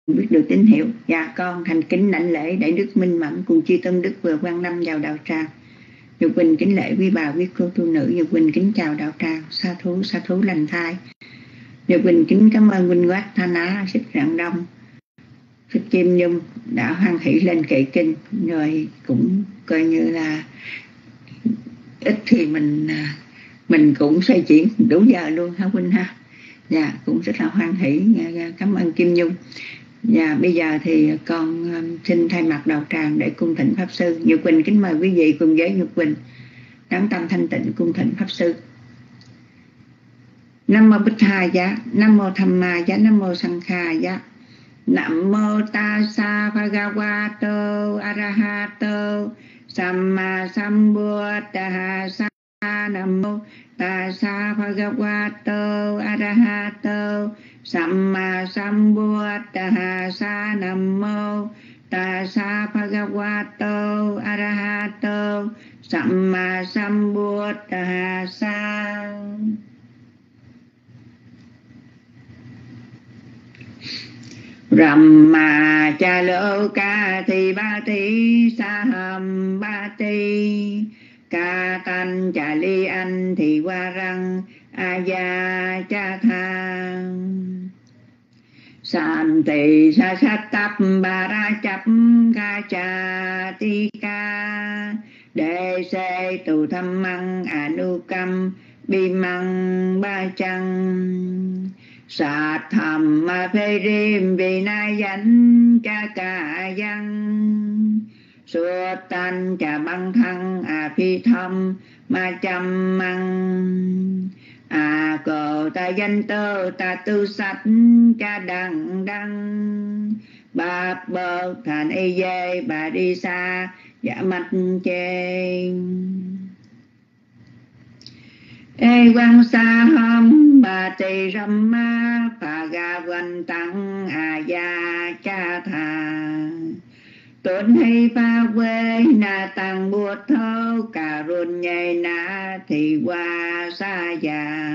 biết được tín hiệu. Dạ con thành kính đảnh lễ Đại Đức Minh Mẫn cùng chư tôn đức vừa quan năm vào đạo tràng. Nhật Quỳnh kính lễ quý bà quý cô tu nữ. Nhật Quỳnh kính chào đạo tràng. Sa thú lành thai. Nhật Quỳnh kính cảm ơn Huynh Quát Tha Ná, Thích Rạng Đông, Thích Kim Nhung đã hoan hỷ lên kệ kinh, rồi cũng coi như là ít thì mình cũng xoay chuyển đủ giờ luôn hả Huynh ha. Dạ cũng rất là hoan hỷ. Cảm ơn Kim Nhung. Dạ bây giờ thì con xin thay mặt đạo tràng để cung thỉnh pháp sư. Nhật Quỳnh kính mời quý vị cùng với Nhật Quỳnh đắng tâm thanh tịnh cung thỉnh pháp sư. Nam mô Bích Hà Giá, Nam mô Tham Ma Giá, Nam mô Sang Kha Giá. Nam mô Tassa Bhagavato Arahato Samma Sambuddhassa. Nam mô Tassa Bhagavato Arahato Samma Sambuddhassa. Nam mô Tassa Bhagavato Arahato Samma Sambuddhassa. Ramma cha lô ca thi ba ti sa hầm ba ti ca tan cha li anh thì qua răng a gia cha tha san tỳ sa sát tập ba ra chấp ca cha ti ca đề se tu tham măng anukam bi măng ba chăng sát thầm ma phê rim vì na danh cha ca văn suốt tan cha băng thăng phi thâm ma chăm măng cờ ta danh tơ ta tư sách cha đăng đăng ba bơ thành y dê bà đi xa dạ mạch chê ê quang sa hâm bà tỳ râm ma phà ga văn tăng gia cha thà tôn hay pha quê na tăng bùa thâu cà rôn nhây na thì qua sa già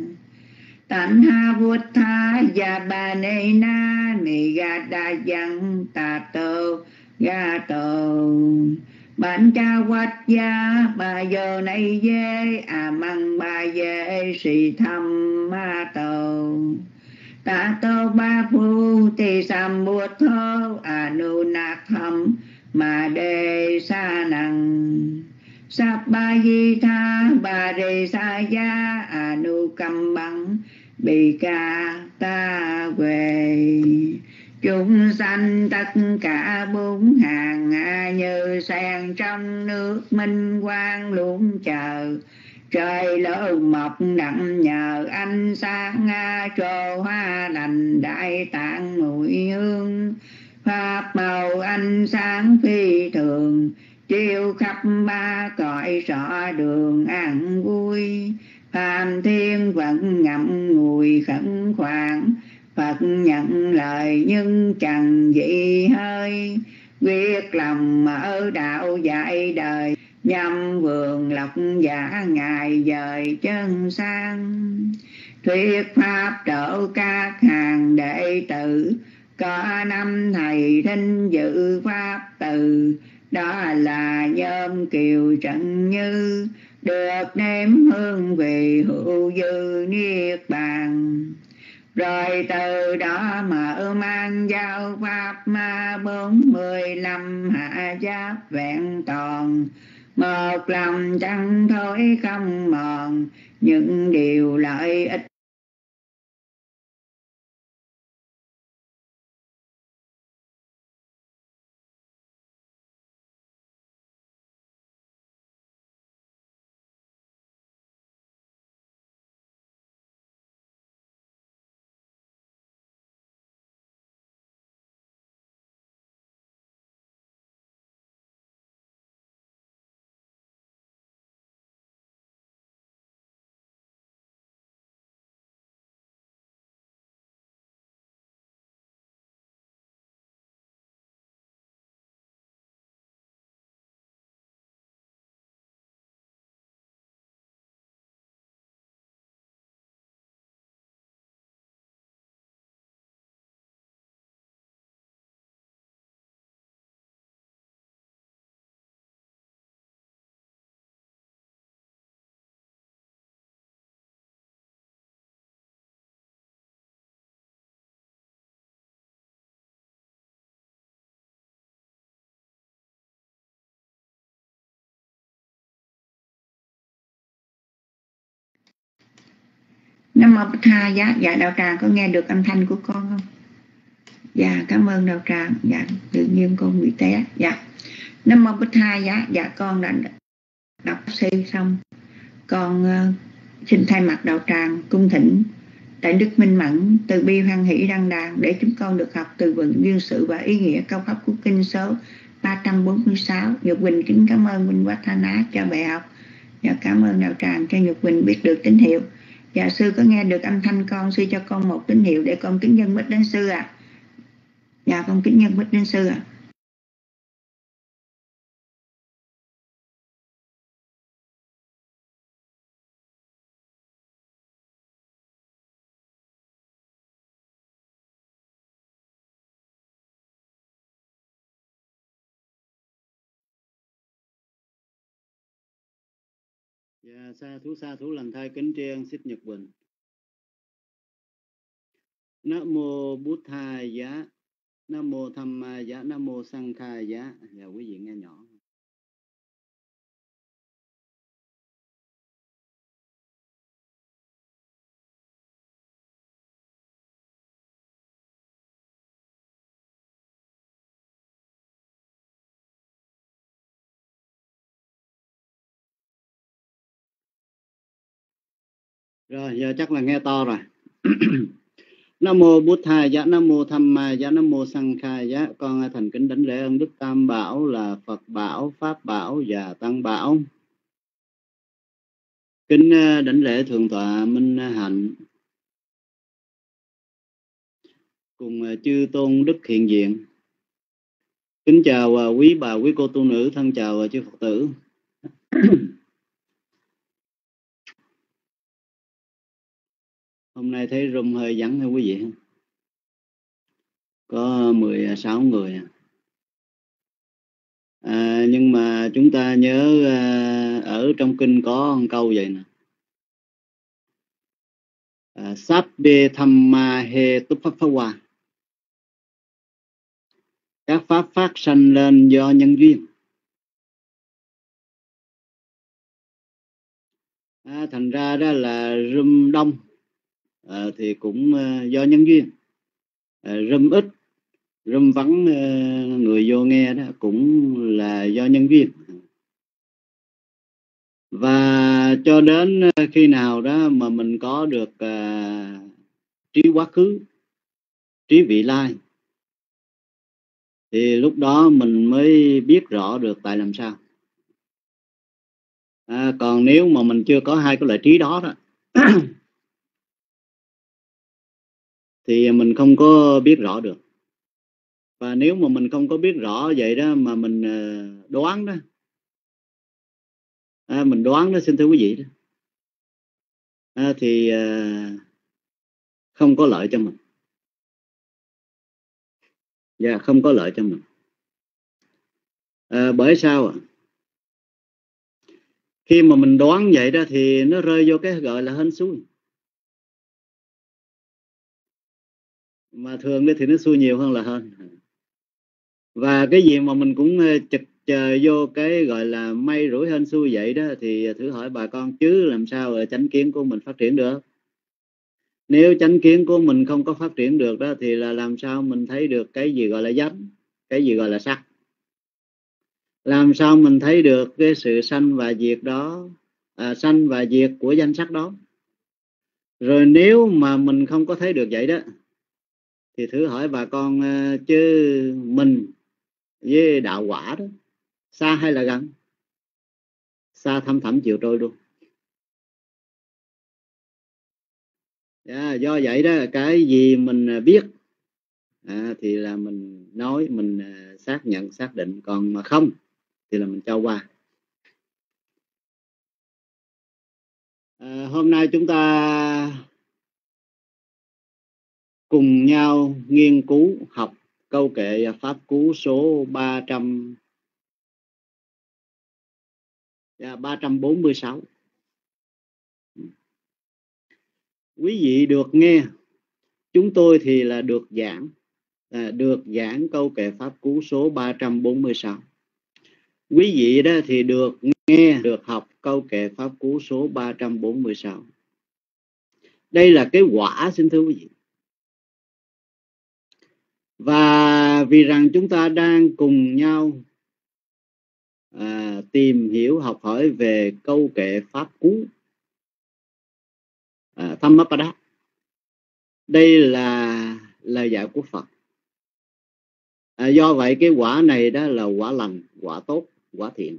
tận ha vút tha gia bà nê na nì ga đa văn tà tô ga tô bạn cha quát gia bà giờ này dê măng bà dê sĩ thăm ma tàu ta tô ba phu tỳ sam bùa thô nu nạc thăm mà đề sa năng sắp ba di tha bà đề sa gia nu cầm bằng bị ca ta về chúng sanh tất cả bốn hàng như sen trong nước minh quang luôn chờ trời lỡ mọc đặng nhờ ánh sáng trồ hoa lành đại tạng mùi hương pháp màu ánh sáng phi thường chiếu khắp ba cõi rõ đường an vui phàm thiên vẫn ngậm ngùi khẩn khoản Phật nhận lời nhưng chẳng dị hơi quyết lòng mở đạo dạy đời nhâm vườn lộc giả ngài dời chân sang thuyết pháp độ các hàng đệ tử có năm thầy thinh dự pháp từ đó là Nhôm Kiều Trần Như được nếm hương vị hữu dư niết bàn rồi từ đó mở mang giao pháp ma 45 hạ giáp vẹn toàn một lòng chẳng thối không mòn những điều lợi ích Nam Mô Bích Tha Giá. Dạ đạo tràng có nghe được âm thanh của con không? Dạ cảm ơn đạo tràng. Dạ tự nhiên con bị té. Dạ Nam Mô Bích Tha Giá. Dạ con đã đọc sư xong, con xin thay mặt đạo tràng cung thỉnh Đại Đức Minh Mẫn từ bi hoan hỷ đăng đàn để chúng con được học từ vựng duyên sự và ý nghĩa câu pháp của kinh số 346. Nhật Quỳnh kính cảm ơn Minh Quát Tha Ná cho bài học. Dạ cảm ơn đạo tràng cho Nhật Quỳnh biết được tín hiệu. Dạ sư có nghe được âm thanh con, sư cho con một tín hiệu để con kính dân bích đến sư ạ. Dạ con kính dân bích đến sư ạ. Dạ, sa thú lành thai kính tri ân xích Nhật Bình. Nam mô Bút Tha Giá, Nam mô Tham Ma Giá, Nam mô Sang Kha Giá. Dạ, quý vị nghe nhỏ. Rồi, giờ chắc là nghe to rồi. Nam mô Bút Tha Giá, Nam mô Tham Ma Giá, Nam mô Sang Kha Giá. Con thành kính đảnh lễ ơn Đức Tam Bảo là Phật Bảo, Pháp Bảo và Tăng Bảo. Kính đảnh lễ Thượng tọa Minh Hạnh cùng chư tôn đức hiện diện. Kính chào quý bà, quý cô tu nữ, thân chào chư Phật tử. Hôm nay thấy room hơi vắng hay quý vị? Có 16 người. Nhưng mà chúng ta nhớ ở trong kinh có một câu vậy nè. Sabbe thamma he tuppawa. Các pháp phát sanh lên do nhân duyên. Thành ra đó là room đông thì cũng do nhân duyên. Room ít, room vắng người vô nghe đó cũng là do nhân duyên. Và cho đến khi nào đó mà mình có được trí quá khứ, trí vị lai, thì lúc đó mình mới biết rõ được tại làm sao. Còn nếu mà mình chưa có hai cái loại trí đó thì mình không có biết rõ được. Và nếu mà mình không có biết rõ vậy đó mà mình đoán đó, mình đoán đó, xin thưa quý vị đó, thì không có lợi cho mình. Dạ, không có lợi cho mình. Bởi sao ạ? Khi mà mình đoán vậy đó thì nó rơi vô cái gọi là hên xui. Mà thường thì nó xui nhiều hơn là hên. Và cái gì mà mình cũng chực chờ vô cái gọi là may rủi hên xui vậy đó, thì thử hỏi bà con chứ làm sao chánh kiến của mình phát triển được. Nếu chánh kiến của mình không có phát triển được đó thì là làm sao mình thấy được cái gì gọi là danh, cái gì gọi là sắc. Làm sao mình thấy được cái sự sanh và diệt đó, sanh và diệt của danh sắc đó. Rồi nếu mà mình không có thấy được vậy đó thì thử hỏi bà con chứ mình với đạo quả đó xa hay là gần? Xa thăm thẳm chiều trôi luôn. Do vậy đó, cái gì mình biết thì là mình nói, mình xác nhận, xác định. Còn mà không thì là mình cho qua. Hôm nay chúng ta cùng nhau nghiên cứu học câu kệ Pháp Cú số 346. Quý vị được nghe, chúng tôi thì là được giảng câu kệ Pháp Cú số 346. Quý vị đó thì được nghe, được học câu kệ Pháp Cú số 346. Đây là cái quả, xin thưa quý vị. Và vì rằng chúng ta đang cùng nhau tìm hiểu, học hỏi về câu kệ pháp cú Dhammapada. Đây là lời dạy của Phật. Do vậy cái quả này đó là quả lành, quả tốt, quả thiện.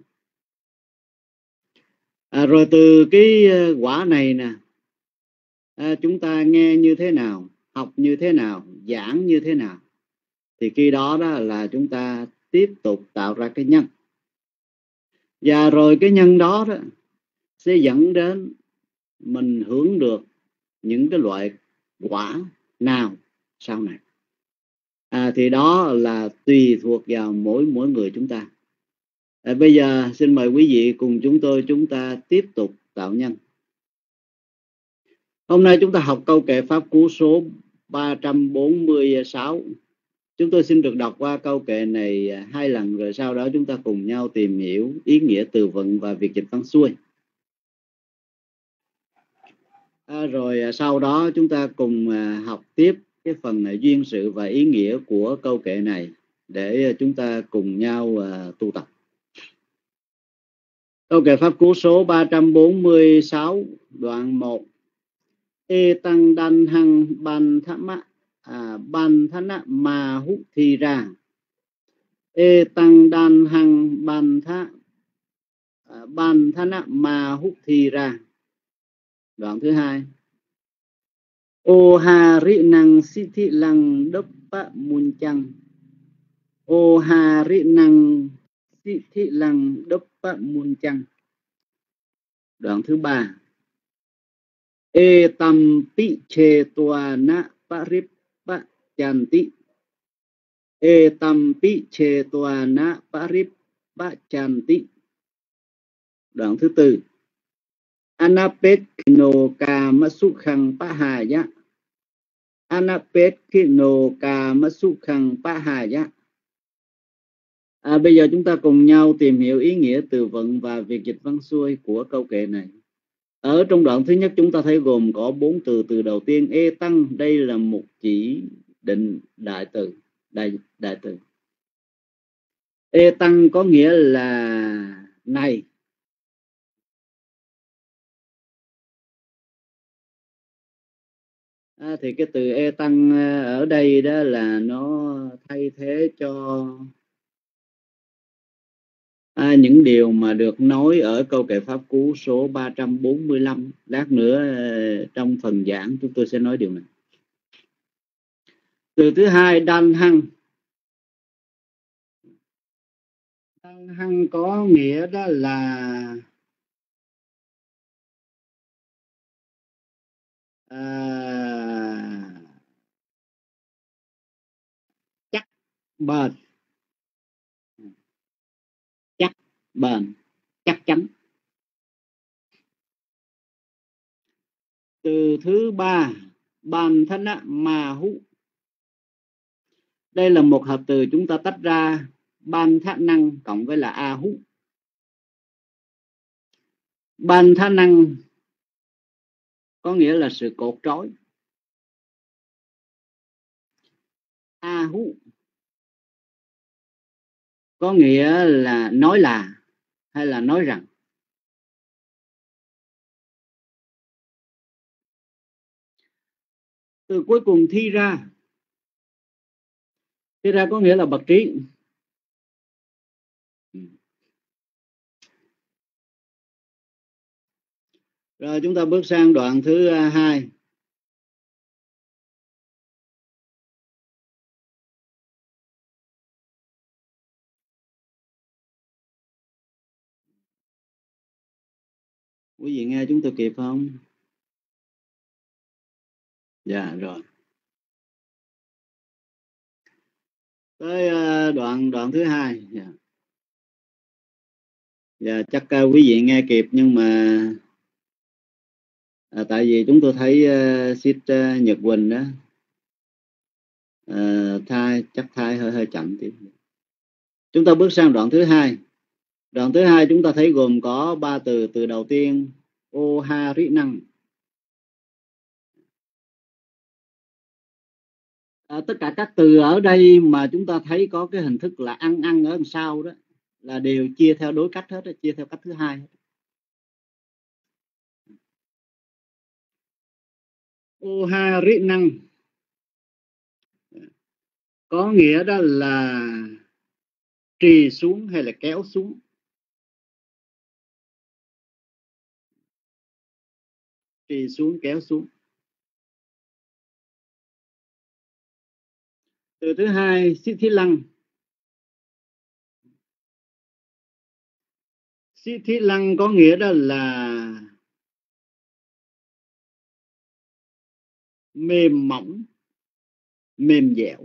Rồi từ cái quả này nè, chúng ta nghe như thế nào, học như thế nào, giảng như thế nào, thì khi đó đó là chúng ta tiếp tục tạo ra cái nhân. Và rồi cái nhân đó đó sẽ dẫn đến mình hưởng được những cái loại quả nào sau này. Thì đó là tùy thuộc vào mỗi người chúng ta. Bây giờ xin mời quý vị cùng chúng ta tiếp tục tạo nhân. Hôm nay chúng ta học câu kệ pháp cú số 346. Chúng tôi xin được đọc qua câu kệ này 2 lần, rồi sau đó chúng ta cùng nhau tìm hiểu ý nghĩa từ vựng và việc dịch văn xuôi. Rồi sau đó chúng ta cùng học tiếp cái phần duyên sự và ý nghĩa của câu kệ này để chúng ta cùng nhau tu tập. Câu kệ pháp cú số 346, đoạn 1. E tăng đan hăng ban thama ban thana ma hút thi ra. E tăng đan hăng ban thana ma hút thi ra. Đoạn thứ 2. Ô ha ri năng si thi lăng đốc pa mun chăng. Ô ha ri năng si thi lăng đốc pa mun chăng. Đoạn thứ 3. E tam pi che toa na parip pa chanti. E tam pi che toa na parip pa chanti. Đoạn thứ 4. Anapet no kama sukhang pahaya. Anapet no kama sukhang pahaya. Bây giờ chúng ta cùng nhau tìm hiểu ý nghĩa từ vựng và việc dịch văn xuôi của câu kệ này. Ở trong đoạn thứ nhất chúng ta thấy gồm có 4 từ. Từ đầu tiên e tăng, đây là một chỉ định đại từ, đại từ. E tăng có nghĩa là này. Thì cái từ e tăng ở đây đó là nó thay thế cho những điều mà được nói ở câu kệ pháp cú số 345. Lát nữa trong phần giảng chúng tôi sẽ nói điều này. Từ thứ hai, đan hăng. Đan hăng có nghĩa đó là chắc bền, chắc chắn. Từ thứ ba, ban thana ma hú. Đây là một hợp từ chúng ta tách ra, ban thá năng cộng với là a hú. Ban thá năng có nghĩa là sự cột trói. A hú có nghĩa là nói là hay là nói rằng. Từ cuối cùng thi ra. Thi ra có nghĩa là bậc trí. Rồi chúng ta bước sang đoạn thứ 2. Quý vị nghe chúng tôi kịp không? Dạ rồi. Tới đoạn thứ 2. Dạ chắc quý vị nghe kịp, nhưng mà tại vì chúng tôi thấy Sister Nhật Quỳnh đó thai hơi chậm tí. Chúng ta bước sang đoạn thứ 2. Đoạn thứ 2 chúng ta thấy gồm có 3 từ. Từ đầu tiên ô ha ri năng. Tất cả các từ ở đây mà chúng ta thấy có cái hình thức là ăn ở đằng sau đó là đều chia theo đối cách hết, chia theo cách thứ hai. Ô ha rí năng có nghĩa đó là trì xuống hay là kéo xuống. Trì xuống, kéo xuống. Từ thứ hai, xí thí lăng. Xí thí lăng có nghĩa đó là mềm mỏng, mềm dẻo.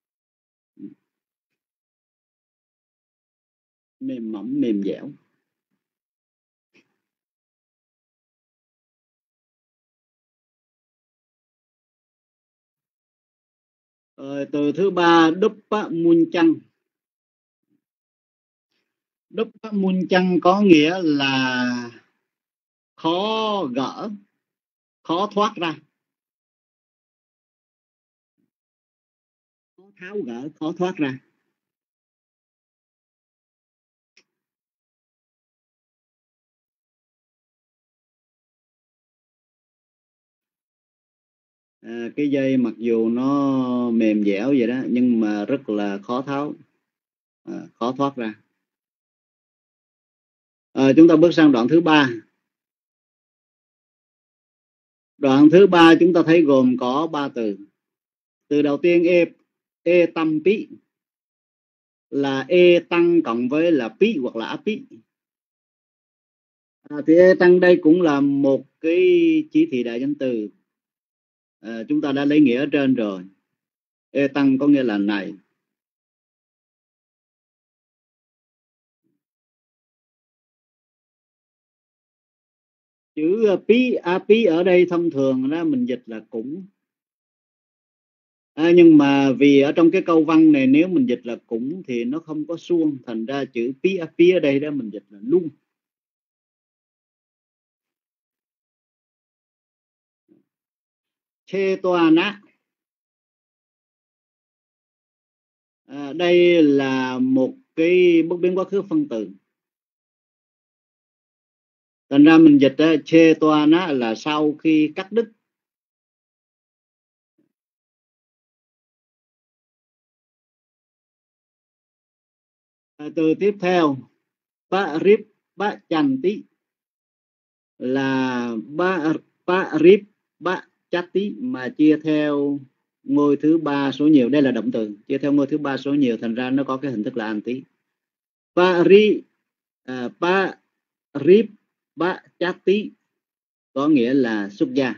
Mềm mỏng, mềm dẻo. Từ thứ ba, đúp mun chăng. Đúp mun chăng có nghĩa là khó gỡ, khó thoát ra, khó tháo gỡ, khó thoát ra. Cái dây mặc dù nó mềm dẻo vậy đó nhưng mà rất là khó tháo, khó thoát ra. Chúng ta bước sang đoạn thứ ba. Đoạn thứ ba chúng ta thấy gồm có 3 từ. Từ đầu tiên e tâm pí là e tăng cộng với là pí hoặc là áp pí. Thì e tăng đây cũng là một cái chỉ thị đại danh từ. Chúng ta đã lấy nghĩa ở trên rồi. E tăng có nghĩa là này. Chữ pí, a pí ở đây thông thường đó mình dịch là cũng. Nhưng mà vì ở trong cái câu văn này nếu mình dịch là cũng thì nó không có suông, thành ra chữ pí a pí ở đây đó mình dịch là luôn. Chê toa ná. Đây là một cái bất biến quá khứ phân từ. Thành ra mình dịch chê toa ná là sau khi cắt đứt. Từ tiếp theo ba rip ba chanh tí là ba rip ba chát tí mà chia theo ngôi thứ ba số nhiều. Đây là động từ chia theo ngôi thứ ba số nhiều, thành ra nó có cái hình thức là an tí. Ba rip ba chát tí có nghĩa là xuất gia.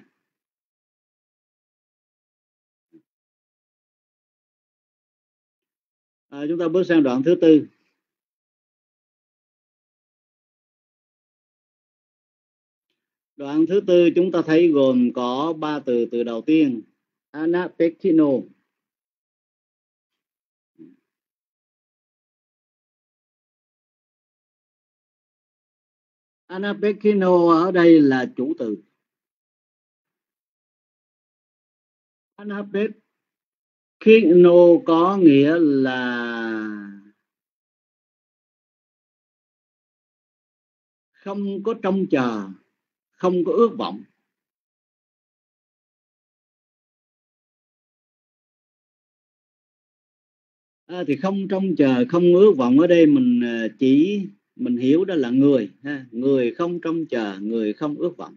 Chúng ta bước sang đoạn thứ tư. Đoạn thứ tư chúng ta thấy gồm có 3 từ. Từ đầu tiên anapekino. Anapekino ở đây là chủ từ. Anapekino có nghĩa là không có trông chờ, không có ước vọng. Thì không trông chờ, không ước vọng ở đây mình hiểu đó là người ha, người không trông chờ, người không ước vọng.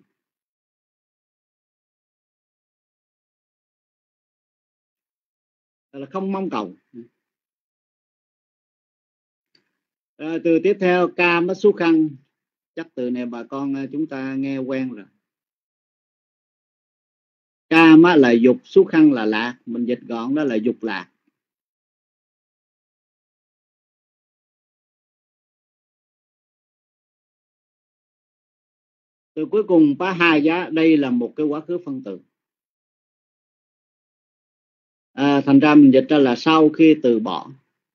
Là không mong cầu. Từ tiếp theo cam mất xúc khăn. Chắc từ này bà con chúng ta nghe quen rồi. Cam là dục, xúc khăn là lạc, mình dịch gọn đó là dục lạc. Từ cuối cùng pa hai giá, đây là một cái quá khứ phân từ. Thành ra mình dịch ra là sau khi từ bỏ.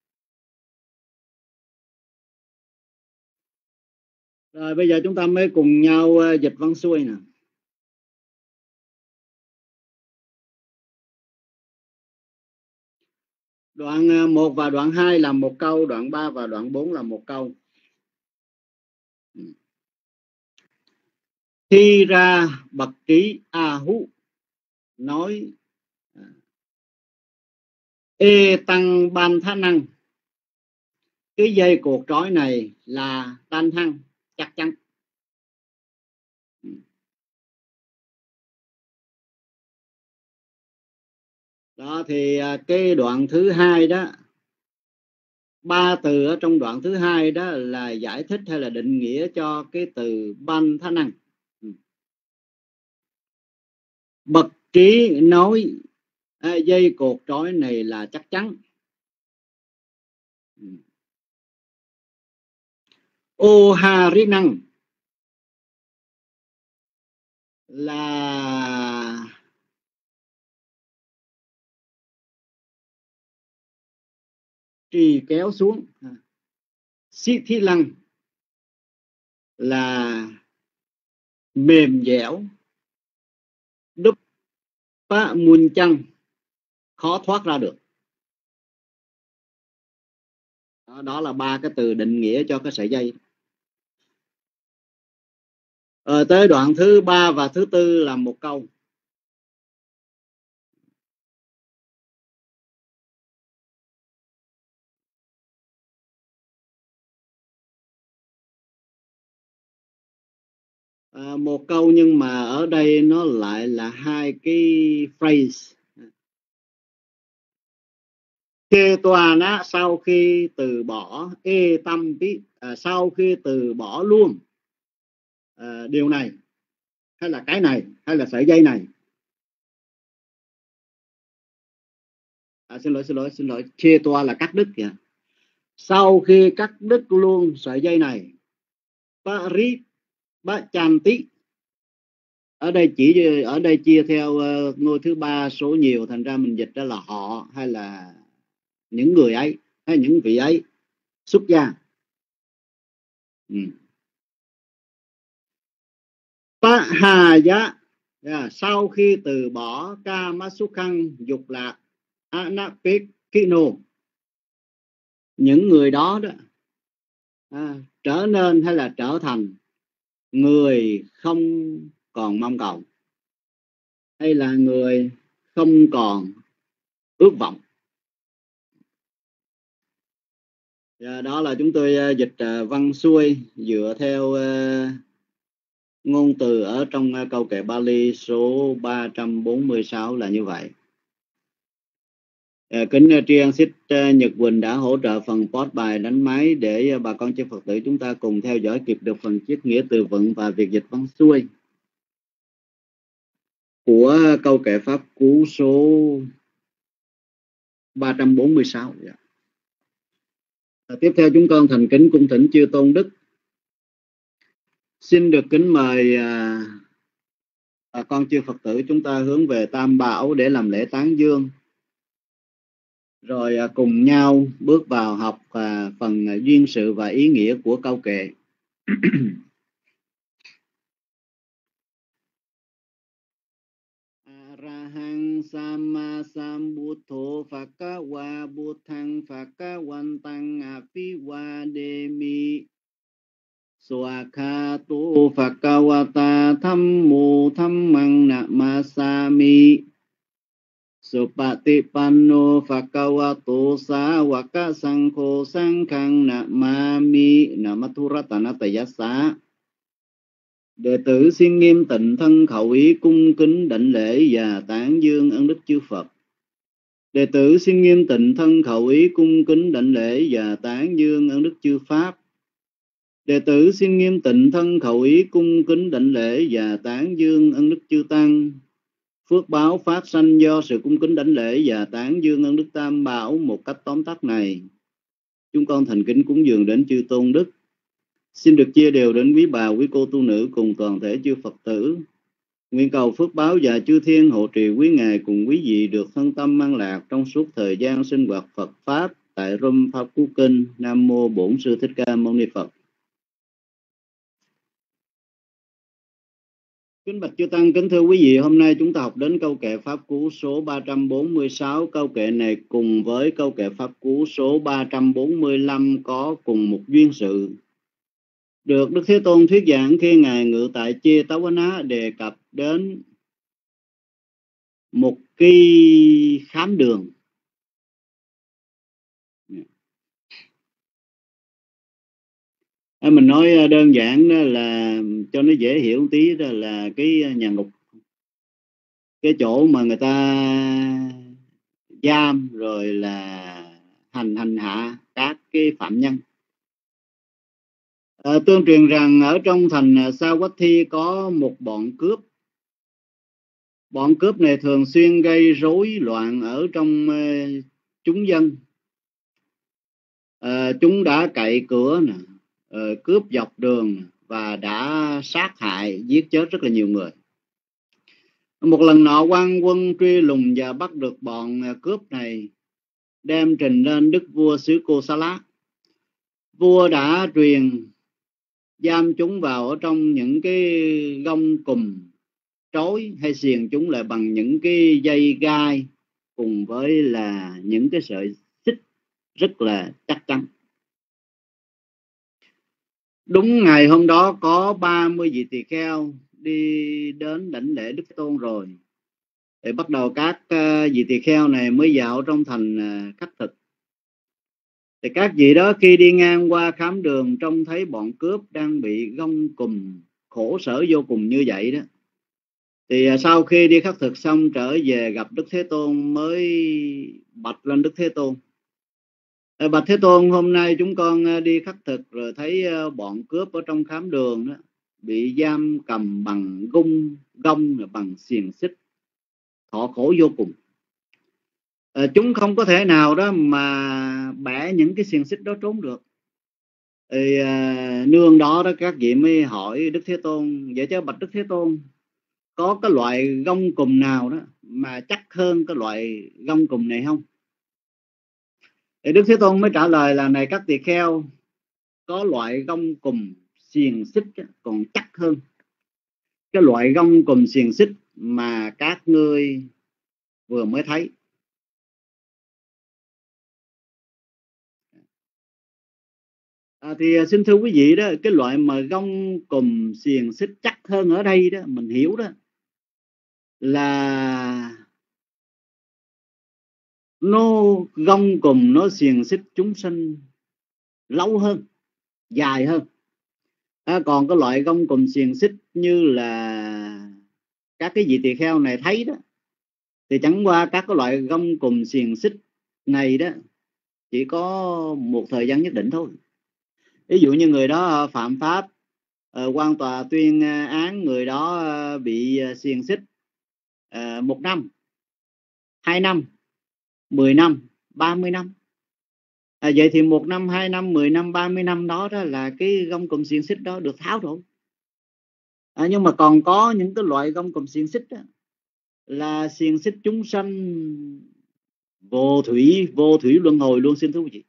Rồi bây giờ chúng ta mới cùng nhau dịch văn xuôi nè. Đoạn 1 và đoạn 2 là một câu, đoạn 3 và đoạn 4 là một câu. Khi ra bậc trí A Hú nói ê tăng ban thá năng, cái dây cột trói này là tan thăng, chắc chắn. Đó thì cái đoạn thứ hai đó, 3 từ ở trong đoạn thứ hai đó là giải thích hay là định nghĩa cho cái từ ban thá năng. Bậc trí nói dây cột trói này là chắc chắn. Ô ha rí năng là trì kéo xuống. Xí thí lăng là mềm dẻo. Đúc phá muôn chăng khó thoát ra được. Đó là 3 cái từ định nghĩa cho cái sợi dây. Tới đoạn thứ 3 và thứ 4 là một câu. Một câu nhưng mà ở đây nó lại là 2 cái phrase. Kê tòa ná sau khi từ bỏ, ê tâm tí sau khi từ bỏ luôn điều này, hay là cái này, hay là sợi dây này. Xin lỗi. Chê toa là cắt đứt kìa. Sau khi cắt đứt luôn sợi dây này, Paris bá chan tí. Ở đây chia theo ngôi thứ 3 số nhiều, thành ra mình dịch ra là họ hay là những người ấy hay những vị ấy, xuất gia. Pa hà giá, sau khi từ bỏ ca má xúc khăn dục lạc anapekino, những người đó trở nên hay là trở thành người không còn mong cầu, hay là người không còn ước vọng. Đó là chúng tôi dịch văn xuôi dựa theo ngôn từ ở trong câu kệ Bali số 346 là như vậy. Kính tri ân Sít Nhật Quỳnh đã hỗ trợ phần post bài đánh máy để bà con chư Phật tử chúng ta cùng theo dõi kịp được phần chiết nghĩa từ vựng và việc dịch văn xuôi của câu kệ Pháp Cú số 346. Tiếp theo chúng con thành kính cung thỉnh chư tôn đức. Xin được kính mời bà con chư Phật tử chúng ta hướng về Tam Bảo để làm lễ tán dương, rồi cùng nhau bước vào học phần duyên sự và ý nghĩa của câu kệ. Arahang Samma Sambuddho Phakawa Buddhang Phakawantang Apiwademi Swakhato Phakawata Thammo Thammang Namasami Supatipanno Phakawato Sawaka Sankho Sankhang Namami Namathurattanatayassa. Đệ tử xin nghiêm tịnh thân khẩu ý cung kính đảnh lễ và tán dương ân đức chư Phật. Đệ tử xin nghiêm tịnh thân khẩu ý cung kính đảnh lễ và tán dương ân đức chư Pháp. Đệ tử xin nghiêm tịnh thân khẩu ý cung kính đảnh lễ và tán dương ân đức chư Tăng. Phước báo phát sanh do sự cung kính đảnh lễ và tán dương ân đức Tam Bảo một cách tóm tắt này, chúng con thành kính cúng dường đến chư tôn đức. Xin được chia đều đến quý bà, quý cô tu nữ cùng toàn thể chư Phật tử. Nguyện cầu phước báo và chư thiên hộ trì quý ngài cùng quý vị được thân tâm an lạc trong suốt thời gian sinh hoạt Phật Pháp tại Room Pháp Cú Kinh. Nam Mô Bổn Sư Thích Ca Mâu Ni Phật. Kính bạch chư tăng, kính thưa quý vị, hôm nay chúng ta học đến câu kệ pháp cú số 346. Câu kệ này cùng với câu kệ pháp cú số 345 có cùng một duyên sự, được Đức Thế Tôn thuyết giảng khi Ngài ngự tại Chetawana, đề cập đến một cái khám đường. Mình nói đơn giản đó là cho nó dễ hiểu một tí, đó là cái nhà ngục, cái chỗ mà người ta giam rồi là hành hạ các cái phạm nhân. Tương truyền rằng ở trong thành Savatthi có một bọn cướp. Bọn cướp này thường xuyên gây rối loạn ở trong chúng dân. Chúng đã cậy cửa nè, cướp dọc đường và đã sát hại, giết chết rất là nhiều người. Một lần nọ quan quân truy lùng và bắt được bọn cướp này, đem trình lên đức vua xứ Kosala. Vua đã truyền giam chúng vào ở trong những cái gông cùm, trói hay xiềng chúng lại bằng những cái dây gai cùng với là những cái sợi xích rất là chắc chắn. Đúng ngày hôm đó có 30 vị tỳ kheo đi đến đảnh lễ Đức Thế Tôn rồi. Thì bắt đầu các vị tỳ kheo này mới vào trong thành khắc thực. Thì các vị đó khi đi ngang qua khám đường trông thấy bọn cướp đang bị gông cùm khổ sở vô cùng như vậy đó. Thì sau khi đi khắc thực xong trở về gặp Đức Thế Tôn mới bạch lên Đức Thế Tôn: bạch Thế Tôn, hôm nay chúng con đi khắc thực rồi thấy bọn cướp ở trong khám đường đó bị giam cầm bằng gông bằng xiềng xích, thọ khổ vô cùng. Chúng không có thể nào đó mà bẻ những cái xiềng xích đó trốn được. Thì nương đó các vị mới hỏi Đức Thế Tôn: vậy chứ bạch Đức Thế Tôn, có cái loại gông cùm nào đó mà chắc hơn cái loại gông cùm này không? Thì Đức Thế Tôn mới trả lời là: này các tỳ kheo, có loại gông cùm xiềng xích còn chắc hơn cái loại gông cùm xiềng xích mà các ngươi vừa mới thấy. Thì xin thưa quý vị đó, cái loại mà gông cùm xiềng xích chắc hơn ở đây đó, mình hiểu đó là nó gông cùm, nó xiềng xích chúng sanh lâu hơn, dài hơn. Còn cái loại gông cùm xiềng xích như là các cái vị tỳ kheo này thấy đó, thì chẳng qua các cái loại gông cùm xiềng xích này đó chỉ có một thời gian nhất định thôi. Ví dụ như người đó phạm pháp, quan tòa tuyên án người đó bị xiềng xích 1 năm, 2 năm, 10 năm, 30 năm. Vậy thì 1 năm, 2 năm, 10 năm, 30 năm đó là cái gông cùm xiềng xích đó được tháo rồi. Nhưng mà còn có những cái loại gông cùm xiềng xích đó là xiềng xích chúng sanh vô thủy luân hồi luôn, xin thưa quý vị.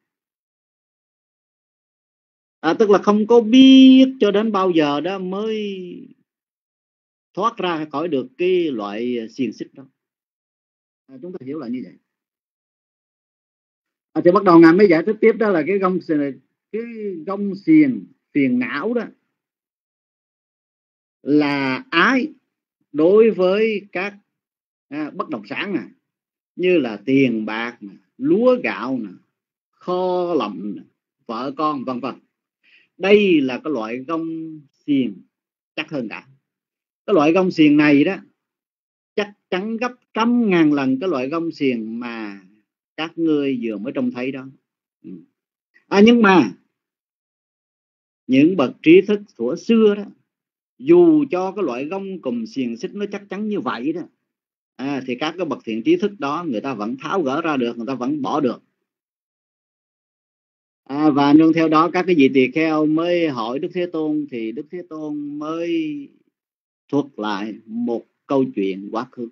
Tức là không có biết cho đến bao giờ đó mới thoát ra khỏi được cái loại xiềng xích đó. Chúng ta hiểu là như vậy. Thì bắt đầu ngài mới giải thích tiếp đó là cái gông xiềng phiền não đó là ái đối với các bất động sản này, như là tiền bạc, lúa gạo, kho lạnh, vợ con, vân vân. Đây là cái loại gông xiềng chắc hơn cả. Cái loại gông xiềng này đó chắc chắn gấp 100.000 lần cái loại gông xiềng mà các ngươi vừa mới trông thấy đó. Nhưng mà những bậc trí thức thuở xưa đó, dù cho cái loại gông cùm xiềng xích nó chắc chắn như vậy đó, thì các cái bậc thiện trí thức đó người ta vẫn tháo gỡ ra được, người ta vẫn bỏ được. Và nương theo đó các cái vị tỳ kheo mới hỏi Đức Thế Tôn, thì Đức Thế Tôn mới thuật lại một câu chuyện quá khứ.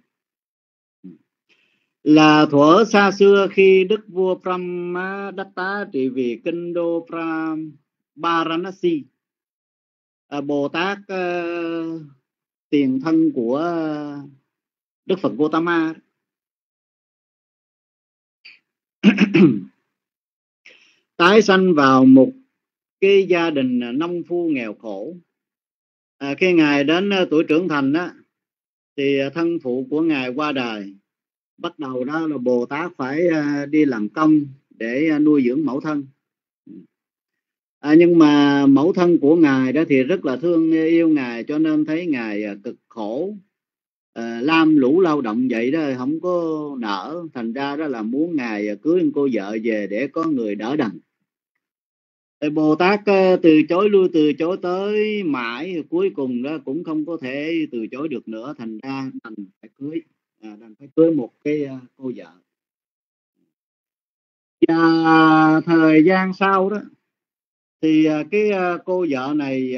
Là thuở xa xưa khi Đức vua Brahmadatta trị vì kinh đô Varanasi, Bồ Tát tiền thân của Đức Phật Gautama. Tái sanh vào một cái gia đình nông phu nghèo khổ. Khi ngài đến tuổi trưởng thành đó, thì thân phụ của ngài qua đời. Bắt đầu đó là Bồ Tát phải đi làm công để nuôi dưỡng mẫu thân. Nhưng mà mẫu thân của ngài đó thì rất là thương yêu ngài, cho nên thấy ngài cực khổ, lam lũ lao động vậy đó, không có nở, thành ra đó là muốn ngài cưới một cô vợ về để có người đỡ đần. Bồ Tát từ chối lui từ chối tới mãi, cuối cùng đó cũng không có thể từ chối được nữa, thành ra đành phải cưới một cái cô vợ. Và thời gian sau đó thì cái cô vợ này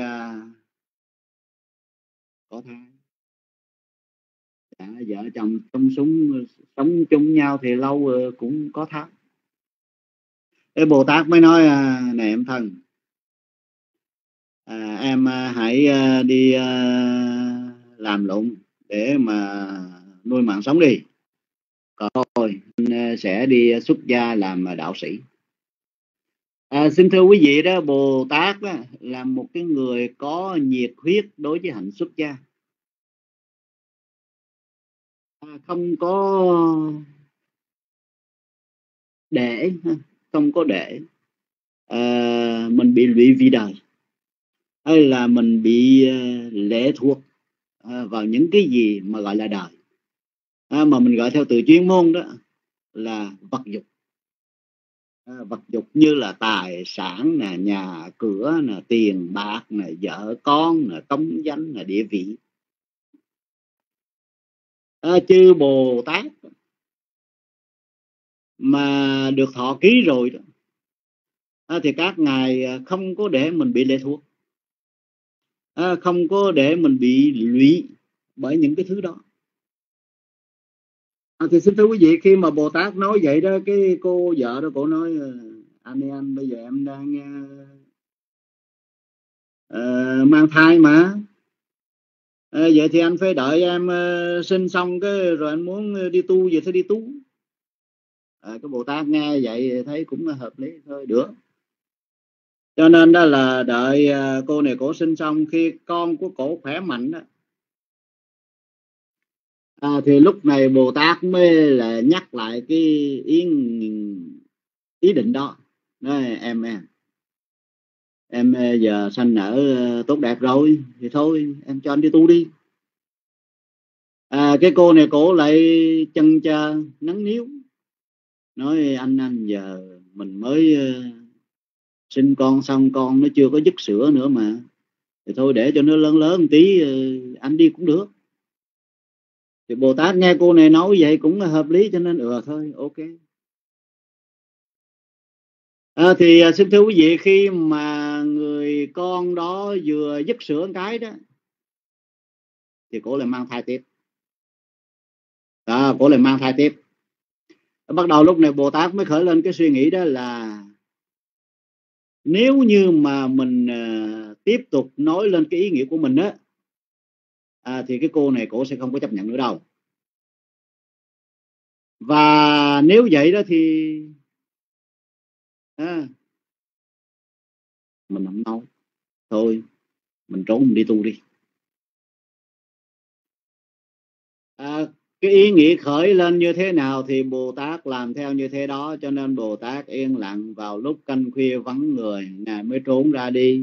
có thai. Vợ chồng sống chung nhau thì lâu cũng có thai. Bồ Tát mới nói này em thân, em hãy đi làm lụng để mà nuôi mạng sống đi, còn thôi anh sẽ đi xuất gia làm đạo sĩ. Xin thưa quý vị đó, Bồ Tát đó, là một cái người có nhiệt huyết đối với hạnh xuất gia, không có để mình bị lụy vì đời, hay là mình bị lệ thuộc vào những cái gì mà gọi là đời, mà mình gọi theo từ chuyên môn đó là vật dục. Vật dục như là tài sản nè, nhà cửa nè, tiền bạc nè, vợ con nè, công danh nè, địa vị. Chư Bồ Tát mà được thọ ký rồi đó, thì các ngài không có để mình bị lệ thuộc, không có để mình bị lụy bởi những cái thứ đó. Thì xin thưa quý vị, khi mà Bồ Tát nói vậy đó, cái cô vợ đó cổ nói anh bây giờ em đang mang thai mà, vậy thì anh phải đợi em sinh xong cái rồi anh muốn đi tu về thì đi tu. Cái Bồ Tát nghe vậy thấy cũng hợp lý thôi, được. Cho nên đó là đợi cô này cổ sinh xong, khi con của cổ khỏe mạnh đó, thì lúc này Bồ Tát mới là nhắc lại cái ý định đó. Nói em giờ sanh nở tốt đẹp rồi thì thôi em cho anh đi tu đi. Cái cô này cổ lại chần chờ nắng níu, nói anh giờ mình mới sinh con xong, con nó chưa có dứt sữa nữa mà, thì thôi để cho nó lớn lớn một tí anh đi cũng được. Thì Bồ Tát nghe cô này nói vậy cũng hợp lý, cho nên thôi ok. Thì xin thưa quý vị, khi mà người con đó vừa dứt sữa cái đó thì cổ lại mang thai tiếp. Cổ lại mang thai tiếp. Bắt đầu lúc này Bồ Tát mới khởi lên cái suy nghĩ đó là nếu như mà mình tiếp tục nói lên cái ý nghĩa của mình á, thì cái cô này cổ sẽ không có chấp nhận nữa đâu. Và nếu vậy đó thì mình không nói, thôi mình trốn mình đi tu đi. Cái ý nghĩ khởi lên như thế nào thì Bồ Tát làm theo như thế đó, cho nên Bồ Tát yên lặng, vào lúc canh khuya vắng người ngài mới trốn ra đi.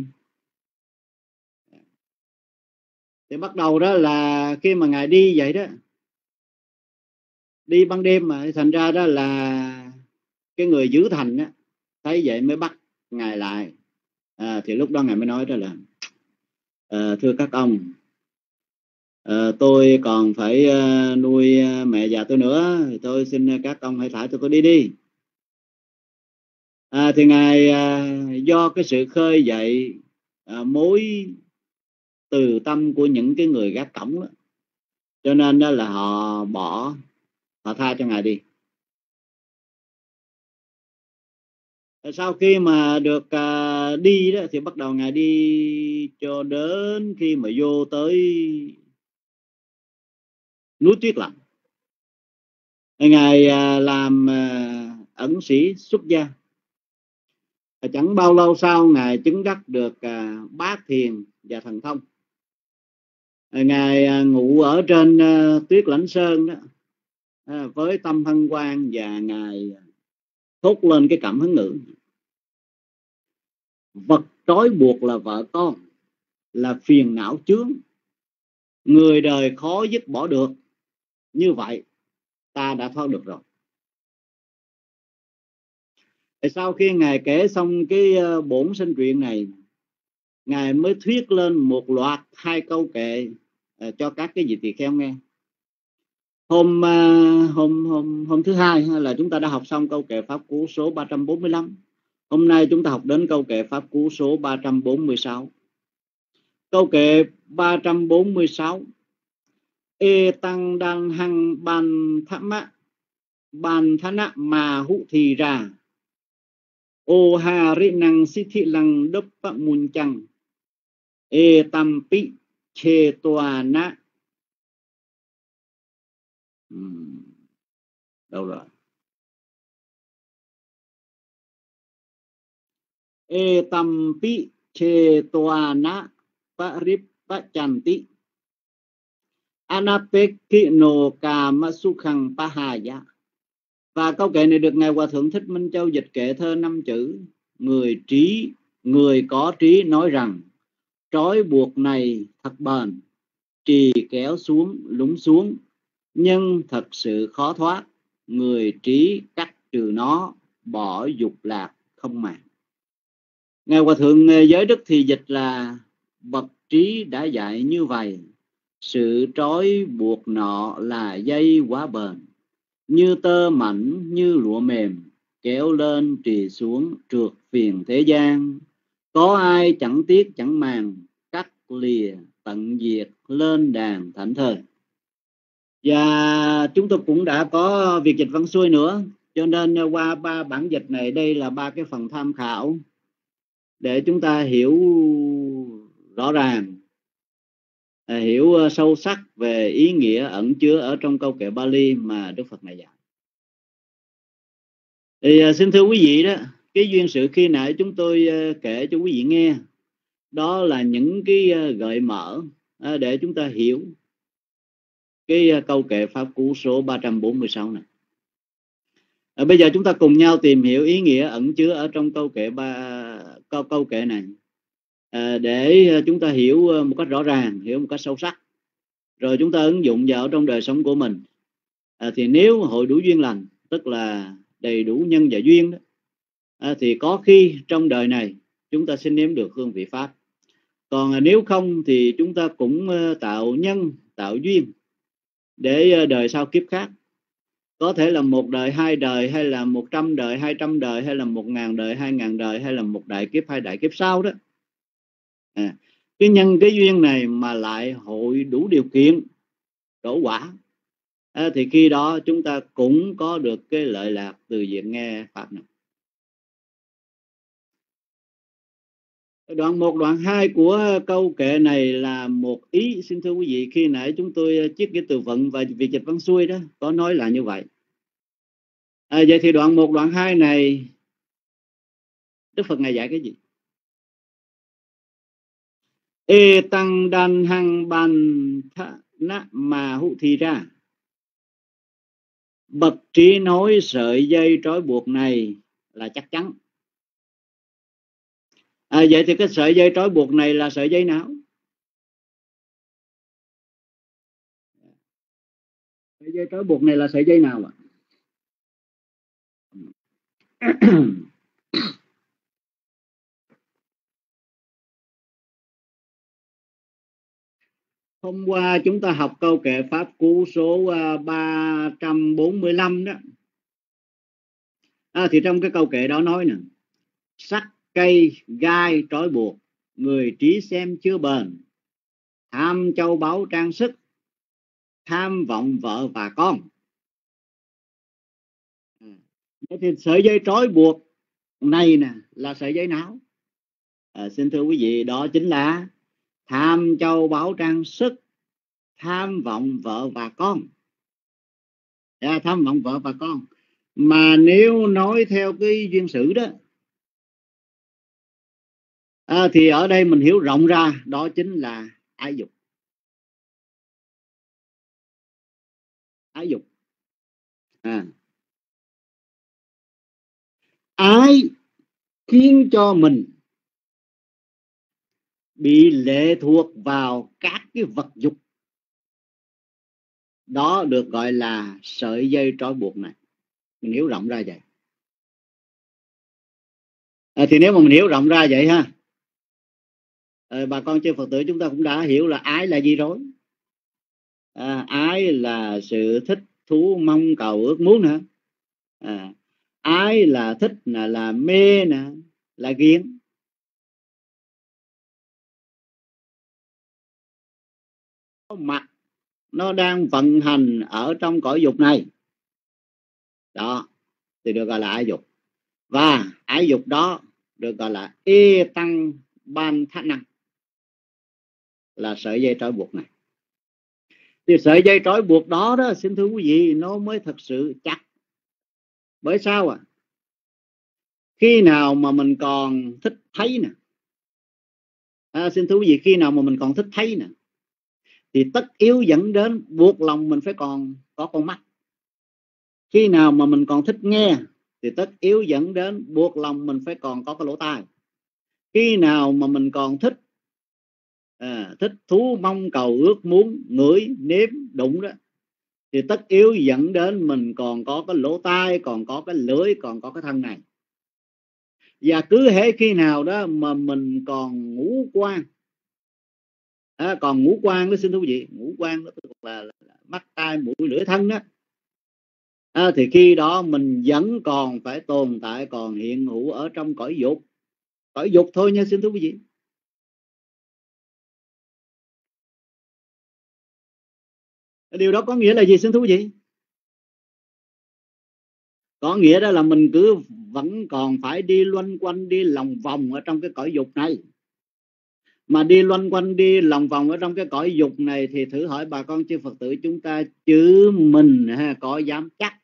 Thì bắt đầu đó là khi mà ngài đi vậy đó, đi ban đêm mà, thành ra đó là cái người giữ thành á thấy vậy mới bắt ngài lại. Thì lúc đó ngài mới nói đó là thưa các ông, tôi còn phải nuôi mẹ già tôi nữa, thì tôi xin các ông hãy thả cho tôi đi đi. Thì ngài do cái sự khơi dậy mối từ tâm của những cái người gác cổng đó, cho nên đó là họ tha cho ngài đi. Sau khi mà được đi đó thì bắt đầu ngài đi cho đến khi mà vô tới núi tuyết lạnh. Ngài làm ẩn sĩ xuất gia. Chẳng bao lâu sau Ngài chứng đắc được bát thiền và thần thông. Ngài ngủ ở trên tuyết lãnh sơn đó, với tâm hân hoan, và Ngài thốt lên cái cảm hứng ngữ: vật trói buộc là vợ con, là phiền não chướng, người đời khó dứt bỏ được. Như vậy ta đã thoát được rồi. Sau khi Ngài kể xong cái bổn sinh truyện này, Ngài mới thuyết lên một loạt 2 câu kệ cho các cái vị tỳ kheo nghe. Hôm thứ Hai là chúng ta đã học xong câu kệ pháp cú số 345. Hôm nay chúng ta học đến câu kệ pháp cú số 346. Câu kệ 346: E tăng đan hăng ban thana mà hụ thì ra, ô ha ri năng si thị lăng đốc bạ mùn chăng, e tam pi chê toa na. Đâu rồi? E tam pi chê toa na pa rip pa chanti anapekino kamasukhang pahaya. Và câu kệ này được Ngài Hòa Thượng Thích Minh Châu dịch kệ thơ 5 chữ: người có trí nói rằng trói buộc này thật bền, trì kéo xuống lún xuống, nhưng thật sự khó thoát. Người trí cắt trừ nó, bỏ dục lạc không màng. Ngài Hòa Thượng Giới Đức thì dịch là: bậc trí đã dạy như vậy, sự trói buộc nọ là dây quá bền, như tơ mảnh như lụa mềm, kéo lên trì xuống trượt phiền thế gian. Có ai chẳng tiếc chẳng màng, cắt lìa tận diệt lên đàn thảnh thơi. Và chúng tôi cũng đã có việc dịch văn xuôi nữa, cho nên qua 3 bản dịch này, đây là 3 cái phần tham khảo để chúng ta hiểu rõ ràng, hiểu sâu sắc về ý nghĩa ẩn chứa ở trong câu kệ Bali mà Đức Phật này dạy. Thì xin thưa quý vị đó, cái duyên sự khi nãy chúng tôi kể cho quý vị nghe, đó là những cái gợi mở để chúng ta hiểu cái câu kệ pháp cú số 346 này. Bây giờ chúng ta cùng nhau tìm hiểu ý nghĩa ẩn chứa ở trong câu kệ này, để chúng ta hiểu một cách rõ ràng, hiểu một cách sâu sắc, rồi chúng ta ứng dụng vào trong đời sống của mình. Thì nếu hội đủ duyên lành, tức là đầy đủ nhân và duyên đó, thì có khi trong đời này chúng ta sẽ nếm được hương vị pháp. Còn nếu không thì chúng ta cũng tạo nhân, tạo duyên để đời sau kiếp khác, có thể là 1 đời, 2 đời, hay là 100 đời, 200 đời, hay là 1000 đời, 2000 đời, hay là 1 đại kiếp, 2 đại kiếp sau đó. Cái nhân cái duyên này mà lại hội đủ điều kiện đổ quả, thì khi đó chúng ta cũng có được cái lợi lạc từ việc nghe pháp này. Đoạn 1, đoạn 2 của câu kệ này là một ý, xin thưa quý vị. Khi nãy chúng tôi chiết cái từ vựng và việc dịch văn xuôi đó có nói là như vậy. Vậy thì đoạn 1, đoạn 2 này Đức Phật Ngài dạy cái gì? E tăng đan hăng ban thana mà hụ thì ra, bậc trí nói sợi dây trói buộc này là chắc chắn. Vậy thì cái sợi dây trói buộc này là sợi dây nào? Sợi dây trói buộc này là sợi dây nào ạ? Hôm qua chúng ta học câu kệ pháp cú số 345 đó. Thì trong cái câu kệ đó nói nè: sắc cây gai trói buộc, người trí xem chưa bền, tham châu báu trang sức, tham vọng vợ và con. Thì sợi dây trói buộc này nè là sợi dây não? Xin thưa quý vị, đó chính là tham châu báu trang sức, tham vọng vợ và con. Tham vọng vợ và con. Mà nếu nói theo cái duyên sử đó, thì ở đây mình hiểu rộng ra đó chính là ái dục. Ái dục. Ái khiến cho mình bị lệ thuộc vào các cái vật dục, đó được gọi là sợi dây trói buộc này. Mình hiểu rộng ra vậy. Thì nếu mà mình hiểu rộng ra vậy ha, bà con chư Phật tử chúng ta cũng đã hiểu là ái là gì rồi. Ái là sự thích thú mong cầu ước muốn nữa. Ái là thích, là mê nè, là ghiền. Mặt nó đang vận hành ở trong cõi dục này đó thì được gọi là ái dục. Và ái dục đó được gọi là ê tăng ban thác năng, là sợi dây trói buộc này. Thì sợi dây trói buộc đó đó, xin thưa quý vị, nó mới thật sự chắc. Bởi sao khi nào mà mình còn thích thấy nè, xin thưa quý vị, khi nào mà mình còn thích thấy nè, thì tất yếu dẫn đến buộc lòng mình phải còn có con mắt. Khi nào mà mình còn thích nghe thì tất yếu dẫn đến buộc lòng mình phải còn có cái lỗ tai. Khi nào mà mình còn thích thích thú mong cầu ước muốn ngửi nếm đụng đó, thì tất yếu dẫn đến mình còn có cái lỗ tai, còn có cái lưỡi, còn có cái thân này. Và cứ hễ khi nào đó mà mình còn ngũ quan, còn ngũ quan đó, xin thú vị, ngũ quan đó là mắt tai mũi lưỡi thân đó, thì khi đó mình vẫn còn phải tồn tại, còn hiện hữu ở trong cõi dục. Cõi dục thôi nha, xin thú vị. Điều đó có nghĩa là gì, xin thú vị? Có nghĩa đó là mình cứ vẫn còn phải đi loanh quanh, đi lòng vòng ở trong cái cõi dục này. Mà đi loanh quanh, đi lòng vòng ở trong cái cõi dục này thì thử hỏi bà con chư Phật tử chúng ta, chứ mình có dám chắc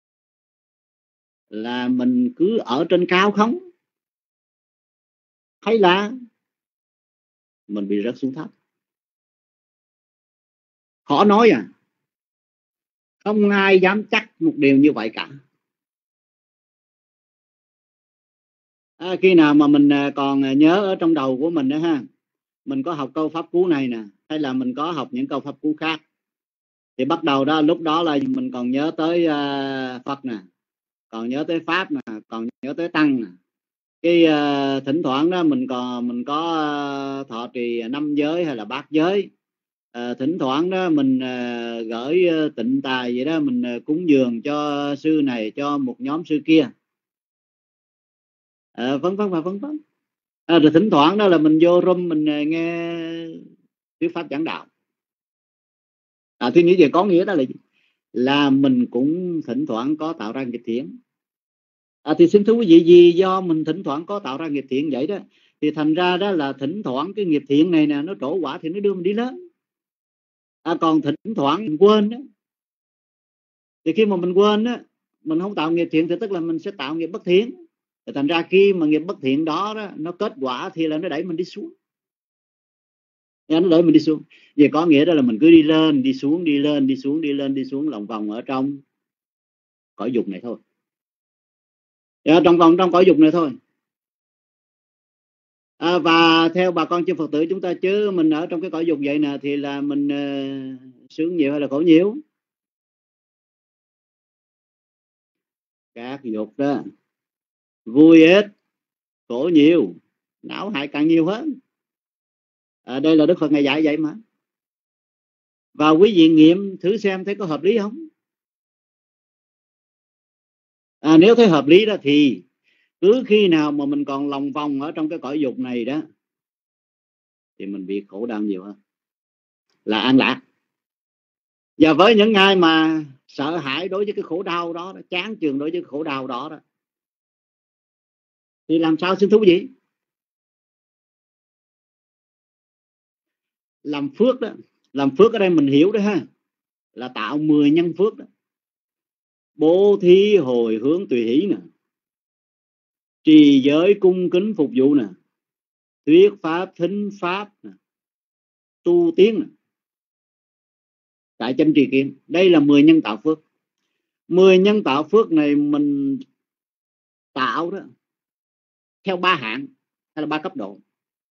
là mình cứ ở trên cao không? Hay là mình bị rớt xuống thấp? Khó nói không ai dám chắc một điều như vậy cả. Khi nào mà mình còn nhớ ở trong đầu của mình đó ha, mình có học câu pháp cú này nè, hay là mình có học những câu pháp cú khác, thì bắt đầu đó, lúc đó là mình còn nhớ tới Phật nè, còn nhớ tới Pháp nè, còn nhớ tới Tăng nè. Cái thỉnh thoảng đó mình có thọ trì 5 giới hay là bát giới. Thỉnh thoảng đó mình gửi tịnh tài vậy đó, mình cúng dường cho sư này, cho một nhóm sư kia, vân vân và vân vân. Rồi thỉnh thoảng đó là mình vô room mình nghe thuyết pháp giảng đạo. Thì nghĩ về có nghĩa đó là gì? Là mình cũng thỉnh thoảng có tạo ra nghiệp thiện. Thì xin thưa quý vị, vì do mình thỉnh thoảng có tạo ra nghiệp thiện vậy đó, thì thành ra đó là thỉnh thoảng cái nghiệp thiện này nè, nó trổ quả thì nó đưa mình đi lớn. Còn thỉnh thoảng mình quên đó, thì khi mà mình quên đó, mình không tạo nghiệp thiện thì tức là mình sẽ tạo nghiệp bất thiện. Thì thành ra khi mà nghiệp bất thiện đó, nó kết quả thì là nó đẩy mình đi xuống. Nó đẩy mình đi xuống. Vì có nghĩa đó là mình cứ đi lên, đi xuống, đi lên, đi xuống, đi lên, đi xuống, lòng vòng ở trong cõi dục này thôi. Trong cõi dục này thôi. Và theo bà con chư Phật tử chúng ta, chứ mình ở trong cái cõi dục vậy nè, thì là mình sướng nhiều hay là khổ nhiều? Các dục đó vui ít, khổ nhiều, não hại càng nhiều hơn. Đây là Đức Phật Ngài dạy vậy mà. Và quý vị nghiệm thử xem thấy có hợp lý không? Nếu thấy hợp lý đó thì cứ khi nào mà mình còn lòng vòng ở trong cái cõi dục này đó, thì mình bị khổ đau nhiều hơn là an lạc. Và với những ai mà sợ hãi đối với cái khổ đau đó, chán chường đối với cái khổ đau đó, thì làm sao, xin thú vị? Làm phước đó Làm phước ở đây mình hiểu đó ha, là tạo 10 nhân phước đó. Bố thí hồi hướng tùy hỷ nè, trì giới cung kính phục vụ nè, thuyết pháp thính pháp nè, tu tiến nè, tại chánh trì kiến. Đây là 10 nhân tạo phước. 10 nhân tạo phước này mình tạo đó theo 3 hạng hay là 3 cấp độ.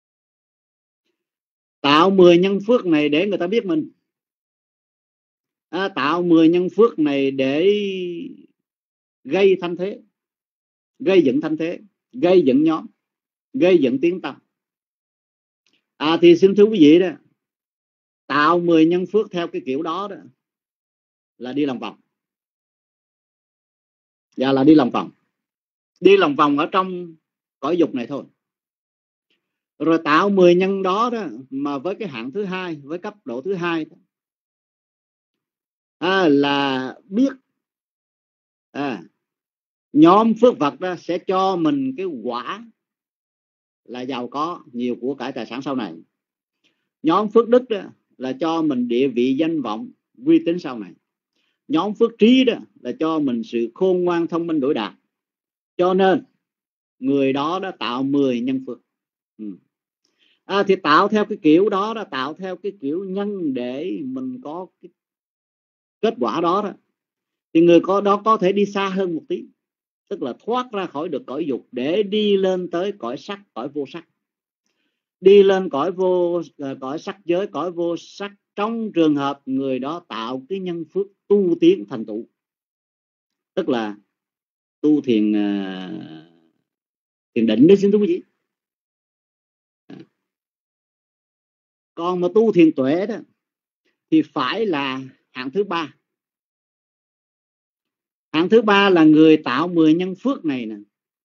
Tạo 10 nhân phước này để người ta biết mình. Tạo 10 nhân phước này để gây thanh thế, gây dựng thanh thế, gây dựng nhóm, gây dựng tiếng tâm. Thì xin thưa quý vị đó, tạo 10 nhân phước theo cái kiểu đó đó là đi lòng vòng. Dạ, là đi lòng vòng. Đi lòng vòng ở trong cõi dục này thôi. Rồi tạo 10 nhân đó đó mà với cái hạng thứ hai, với cấp độ thứ hai là biết nhóm phước vật đó sẽ cho mình cái quả là giàu có, nhiều của cải tài sản sau này. Nhóm phước đức đó là cho mình địa vị danh vọng uy tín sau này. Nhóm phước trí đó là cho mình sự khôn ngoan thông minh đổi đạt. Cho nên người đó đã tạo 10 nhân phước. Thì tạo theo cái kiểu đó, tạo theo cái kiểu nhân để mình có cái kết quả đó đó, thì người đó có thể đi xa hơn một tí, tức là thoát ra khỏi được cõi dục để đi lên tới cõi sắc, cõi vô sắc. Đi lên cõi sắc giới, cõi vô sắc, trong trường hợp người đó tạo cái nhân phước tu tiến thành tựu, tức là tu thiền định đó, xin thưa quý vị. Còn mà tu thiền tuệ đó thì phải là hạng thứ ba. Hạng thứ ba là người tạo 10 nhân phước này nè,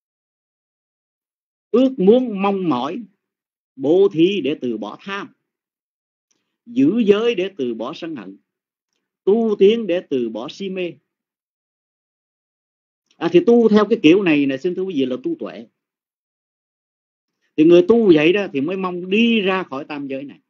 ước muốn mong mỏi bố thí để từ bỏ tham, giữ giới để từ bỏ sân hận, tu tiến để từ bỏ si mê. Thì tu theo cái kiểu này nè, xin thưa quý vị, là tu tuệ. Thì người tu vậy đó thì mới mong đi ra khỏi tam giới này.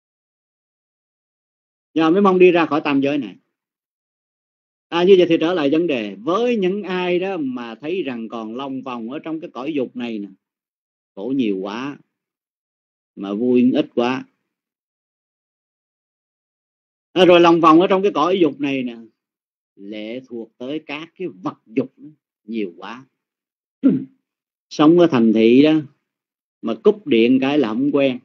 Mới mong đi ra khỏi tam giới này. Như vậy thì trở lại vấn đề, với những ai đó mà thấy rằng còn lòng vòng ở trong cái cõi dục này nè, khổ nhiều quá mà vui ít quá. Rồi lòng vòng ở trong cái cõi dục này nè, lệ thuộc tới các cái vật dục nhiều quá. Sống ở thành thị đó mà cúp điện cái là không quen.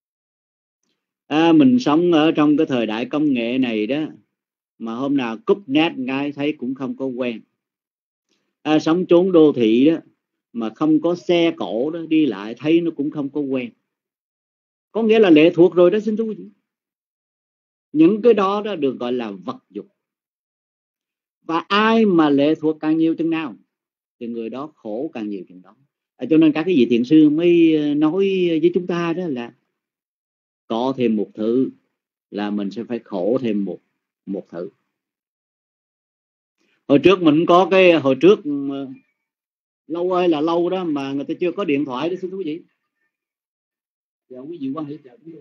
Mình sống ở trong cái thời đại công nghệ này đó, mà hôm nào cúp nét ngay thấy cũng không có quen. Sống chốn đô thị đó mà không có xe cộ đó đi lại thấy nó cũng không có quen. Có nghĩa là lệ thuộc rồi đó, xin thưa quý vị. Những cái đó đó được gọi là vật dục. Và ai mà lệ thuộc càng nhiều chừng nào thì người đó khổ càng nhiều chừng đó. Cho nên các cái vị thiền sư mới nói với chúng ta đó là có thêm một thứ là mình sẽ phải khổ thêm một thứ. Hồi trước mình có cái, hồi trước lâu ơi là lâu đó mà người ta chưa có điện thoại đó, xin quý vị. Dạ quý vị quan hệ chào quý vị.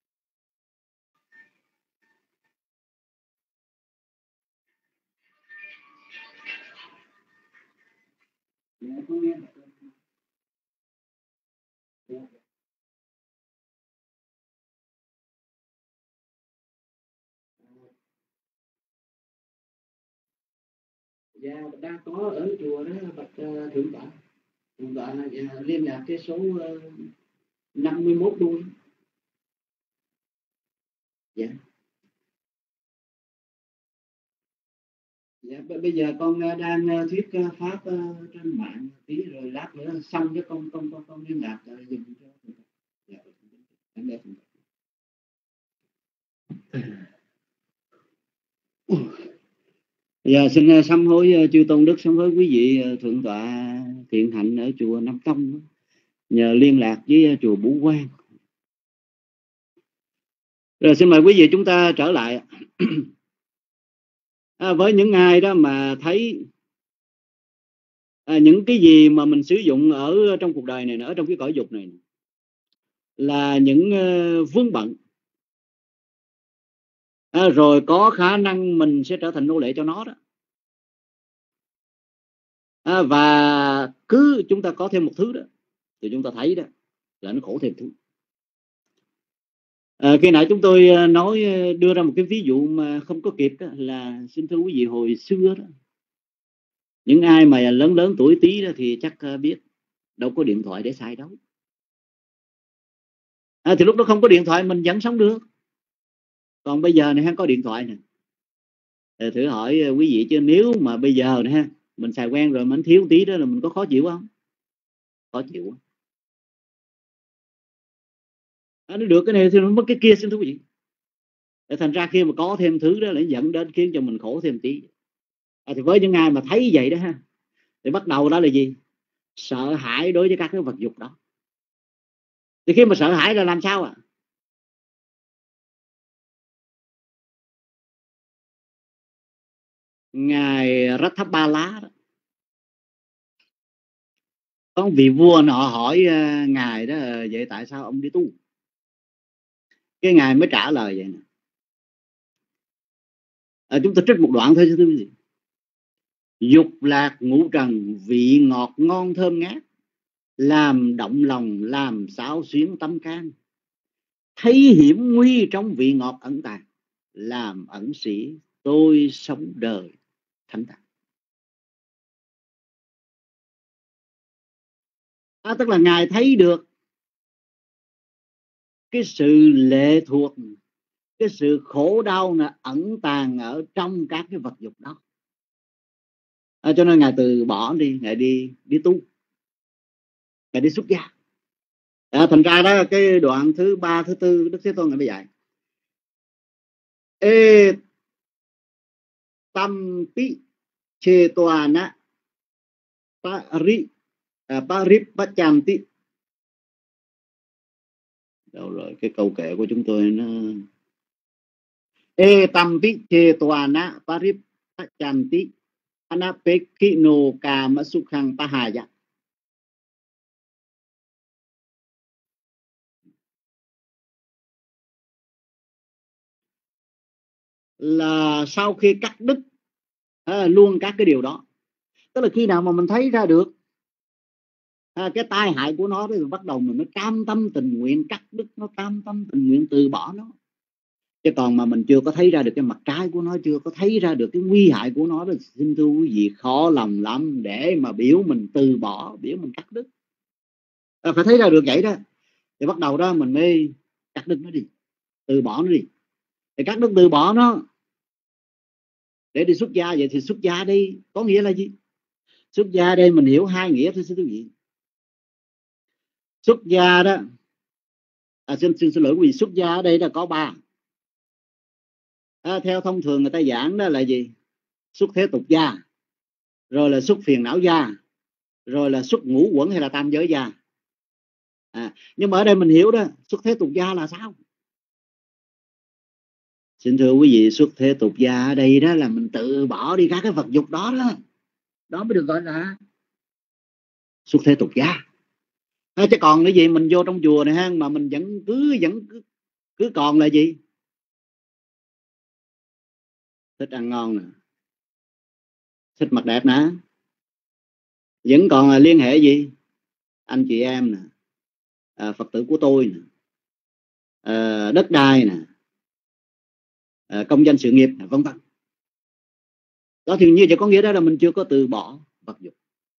Dạ có nghe. Dạ đang có ở chùa đó bạch thượng tọa. Thượng tọa liên lạc cái số 51 đuôi. Dạ. Dạ bây giờ con đang thuyết pháp trên mạng tí rồi lát nữa xong cho con liên lạc dùm cho. Dạ. Em đây. Dạ xin sám hối chư tôn đức, sám hối quý vị thượng tọa thiện hạnh ở chùa Nam Tông nhờ liên lạc với chùa Bủ Quang. Rồi xin mời quý vị chúng ta trở lại. Với những ai đó mà thấy những cái gì mà mình sử dụng ở trong cuộc đời này, ở trong cái cõi dục này là những vướng bận, rồi có khả năng mình sẽ trở thành nô lệ cho nó đó. Và cứ chúng ta có thêm một thứ đó thì chúng ta thấy đó là nó khổ thêm thứ. Khi nãy chúng tôi nói đưa ra một cái ví dụ mà không có kịp đó, là xin thưa quý vị, hồi xưa đó, những ai mà lớn lớn tuổi tí đó thì chắc biết đâu có điện thoại để xài đâu. Thì lúc đó không có điện thoại mình vẫn sống được. Còn bây giờ này có điện thoại nè, thử hỏi quý vị, chứ nếu mà bây giờ nè mình xài quen rồi mình thiếu tí đó là mình có khó chịu không? Khó chịu. Nó được cái này thì nó mất cái kia, xin thưa quý vị. Thành ra khi mà có thêm thứ đó lại dẫn đến khiến cho mình khổ thêm tí. Thì với những ai mà thấy vậy đó ha, thì bắt đầu đó là gì? Sợ hãi đối với các cái vật dục đó. Thì khi mà sợ hãi là làm sao ạ? Ngài Rathabala đó, có vị vua họ hỏi ngài đó, vậy tại sao ông đi tu? Cái ngài mới trả lời vậy nè. Chúng tôi trích một đoạn thôi chứ thưa quý vị. Dục lạc ngũ trần, vị ngọt ngon thơm ngát, làm động lòng, làm xáo xuyến tâm can. Thấy hiểm nguy trong vị ngọt ẩn tàng, làm ẩn sĩ tôi sống đời thánh thản. Tức là ngài thấy được cái sự lệ thuộc, cái sự khổ đau là ẩn tàng ở trong các cái vật dục đó. Cho nên ngài từ bỏ đi, ngài đi tu, ngài đi xuất gia. Thành ra đó, cái đoạn thứ 3, thứ 4 Đức Thế Tôn ngài mới dạy: ê tâm pi chê tòa na paripachanti. Đâu rồi, cái câu kệ của chúng tôi nó ê tâm pi chê tòa na paripachanti anapekino kama sukhang pahaya. Là sau khi cắt đứt luôn các cái điều đó, tức là khi nào mà mình thấy ra được cái tai hại của nó, thì bắt đầu mình mới cam tâm tình nguyện cắt đứt nó, cam tâm tình nguyện từ bỏ nó. Chứ còn mà mình chưa có thấy ra được cái mặt trái của nó, chưa có thấy ra được cái nguy hại của nó, thì xin thưa quý vị, khó lòng lắm để mà biểu mình từ bỏ, biểu mình cắt đứt. Phải thấy ra được vậy đó, thì bắt đầu đó mình mới cắt đứt nó đi, từ bỏ nó đi. Thì cắt đứt từ bỏ nó để đi xuất gia. Vậy thì xuất gia đây có nghĩa là gì? Xuất gia đây mình hiểu hai nghĩa thôi xin quý vị. Xuất gia đó, xin lỗi quý vị, xuất gia ở đây là có ba. Theo thông thường người ta giảng đó là gì? Xuất thế tục gia, rồi là xuất phiền não gia, rồi là xuất ngũ quẩn hay là tam giới gia. Nhưng mà ở đây mình hiểu đó, xuất thế tục gia là sao? Xin thưa quý vị, xuất thế tục gia ở đây đó là mình tự bỏ đi các cái vật dục đó đó, đó mới được gọi là xuất thế tục gia. Chứ còn cái gì mình vô trong chùa này ha, mà mình vẫn cứ còn là gì? Thích ăn ngon nè, thích mặc đẹp nè, vẫn còn là liên hệ gì? Anh chị em nè, Phật tử của tôi nè, đất đai nè, công danh sự nghiệp, vân vân. Đó thì như vậy có nghĩa đó là mình chưa có từ bỏ vật dục.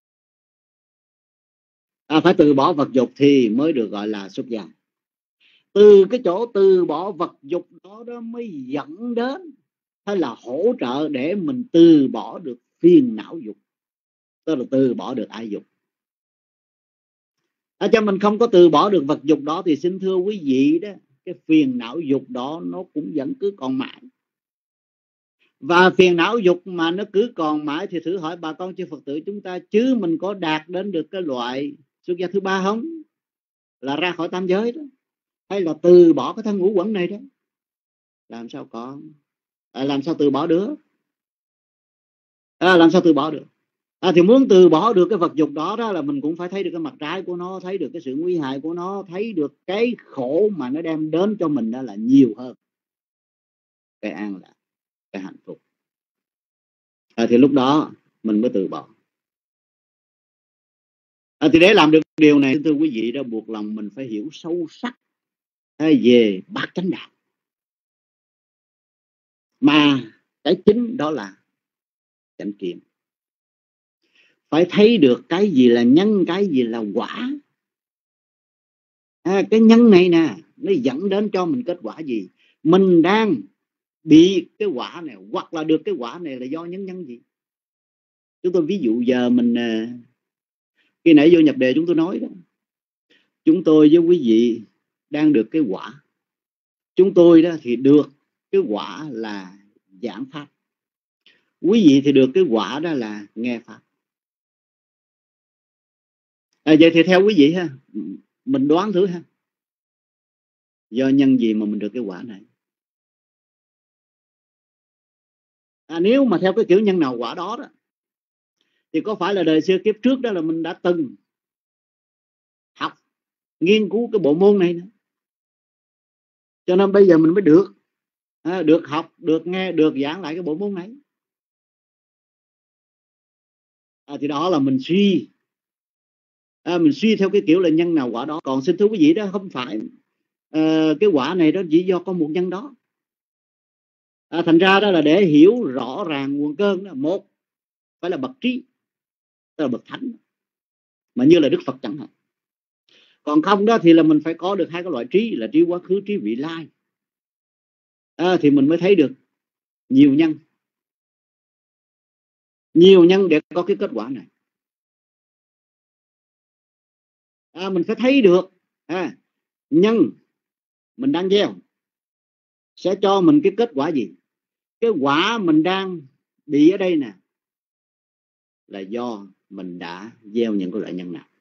Phải từ bỏ vật dục thì mới được gọi là xuất gia. Từ cái chỗ từ bỏ vật dục đó mới dẫn đến hay là hỗ trợ để mình từ bỏ được phiền não dục, tức là từ bỏ được ái dục. Cho mình không có từ bỏ được vật dục đó thì xin thưa quý vị đó, cái phiền não dục đó nó cũng vẫn cứ còn mãi. Và phiền não dục mà nó cứ còn mãi thì thử hỏi bà con chư Phật tử chúng ta, chứ mình có đạt đến được cái loại xuất gia thứ ba không? Là ra khỏi tam giới đó, hay là từ bỏ cái thân ngũ quẩn này đó? Làm sao có? Làm sao từ bỏ được? Làm sao từ bỏ được? Thì muốn từ bỏ được cái vật dục đó là mình cũng phải thấy được cái mặt trái của nó, thấy được cái sự nguy hại của nó, thấy được cái khổ mà nó đem đến cho mình đó là nhiều hơn cái an lạc, cái hạnh phúc. Thì lúc đó mình mới từ bỏ. Thì để làm được điều này, thưa quý vị, đó buộc lòng mình phải hiểu sâu sắc về bát chánh đạo. Mà cái chính đó là chánh kiến. Phải thấy được cái gì là nhân, cái gì là quả. Cái nhân này nè, nó dẫn đến cho mình kết quả gì. Mình đang bị cái quả này, hoặc là được cái quả này là do nhân gì. Chúng tôi ví dụ giờ mình, khi nãy vô nhập đề chúng tôi nói đó, chúng tôi với quý vị đang được cái quả. Chúng tôi đó thì được cái quả là giảng pháp. Quý vị thì được cái quả đó là nghe pháp. Vậy thì theo quý vị ha, mình đoán thử ha, do nhân gì mà mình được cái quả này? Nếu mà theo cái kiểu nhân nào quả đó đó, thì có phải là đời xưa kiếp trước đó là mình đã từng học, nghiên cứu cái bộ môn này nữa, cho nên bây giờ mình mới được học, được nghe, được giảng lại cái bộ môn này. Thì đó là mình suy, mình suy theo cái kiểu là nhân nào quả đó. Còn xin thưa quý vị, đó không phải cái quả này đó chỉ do có một nhân đó. Thành ra đó là để hiểu rõ ràng nguồn cơn đó, một phải là bậc trí, tức là bậc thánh, mà như là Đức Phật chẳng hạn. Còn không đó thì là mình phải có được hai cái loại trí, là trí quá khứ, trí vị lai. Thì mình mới thấy được nhiều nhân để có cái kết quả này. Mình phải thấy được nhân mình đang gieo sẽ cho mình cái kết quả gì. Cái quả mình đang bị ở đây nè là do mình đã gieo những cái loại nhân nào.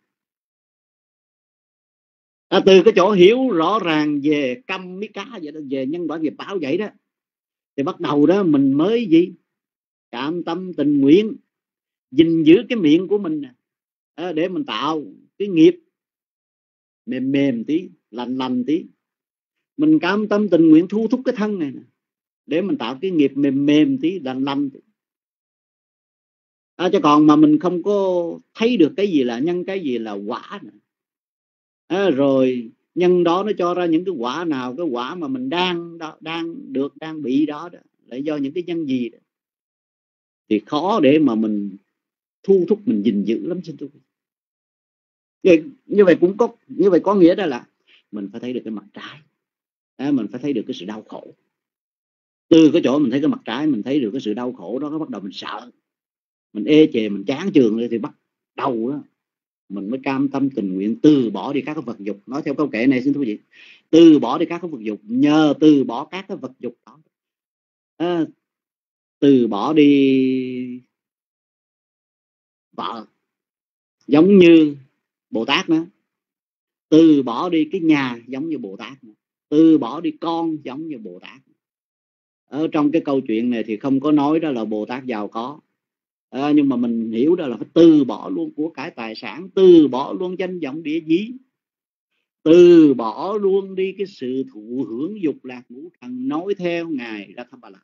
Từ cái chỗ hiểu rõ ràng về căm mí cá vậy đó, về nhân quả nghiệp báo vậy đó, thì bắt đầu đó mình mới gì? Cảm tâm tình nguyện gìn giữ cái miệng của mình để mình tạo cái nghiệp mềm tí, lành tí. Mình cam tâm tình nguyện thu thúc cái thân này nè, để mình tạo cái nghiệp mềm tí, lành tí. Chứ còn mà mình không có thấy được cái gì là nhân, cái gì là quả nữa. Rồi nhân đó nó cho ra những cái quả nào, cái quả mà mình đang bị đó là do những cái nhân gì đó, thì khó để mà mình thu thúc, mình gìn giữ lắm, xin thưa. Như vậy có nghĩa đó là mình phải thấy được cái mặt trái, mình phải thấy được cái sự đau khổ. Từ cái chỗ mình thấy cái mặt trái, mình thấy được cái sự đau khổ đó, nó bắt đầu mình sợ, mình ê chề, mình chán chường lên, thì bắt đầu đó mình mới cam tâm tình nguyện từ bỏ đi các cái vật dục. Nói theo câu kệ này, xin thưa quý vị, từ bỏ đi các cái vật dục. Nhờ từ bỏ các cái vật dục đó, từ bỏ đi vợ giống như Bồ Tát nữa, từ bỏ đi cái nhà giống như Bồ Tát nữa, từ bỏ đi con giống như Bồ Tát. Ở trong cái câu chuyện này thì không có nói đó là Bồ Tát giàu có, nhưng mà mình hiểu đó là phải từ bỏ luôn của cải tài sản, từ bỏ luôn danh vọng địa vị, từ bỏ luôn đi cái sự thụ hưởng dục lạc ngũ trần, nói theo ngài Rathabala.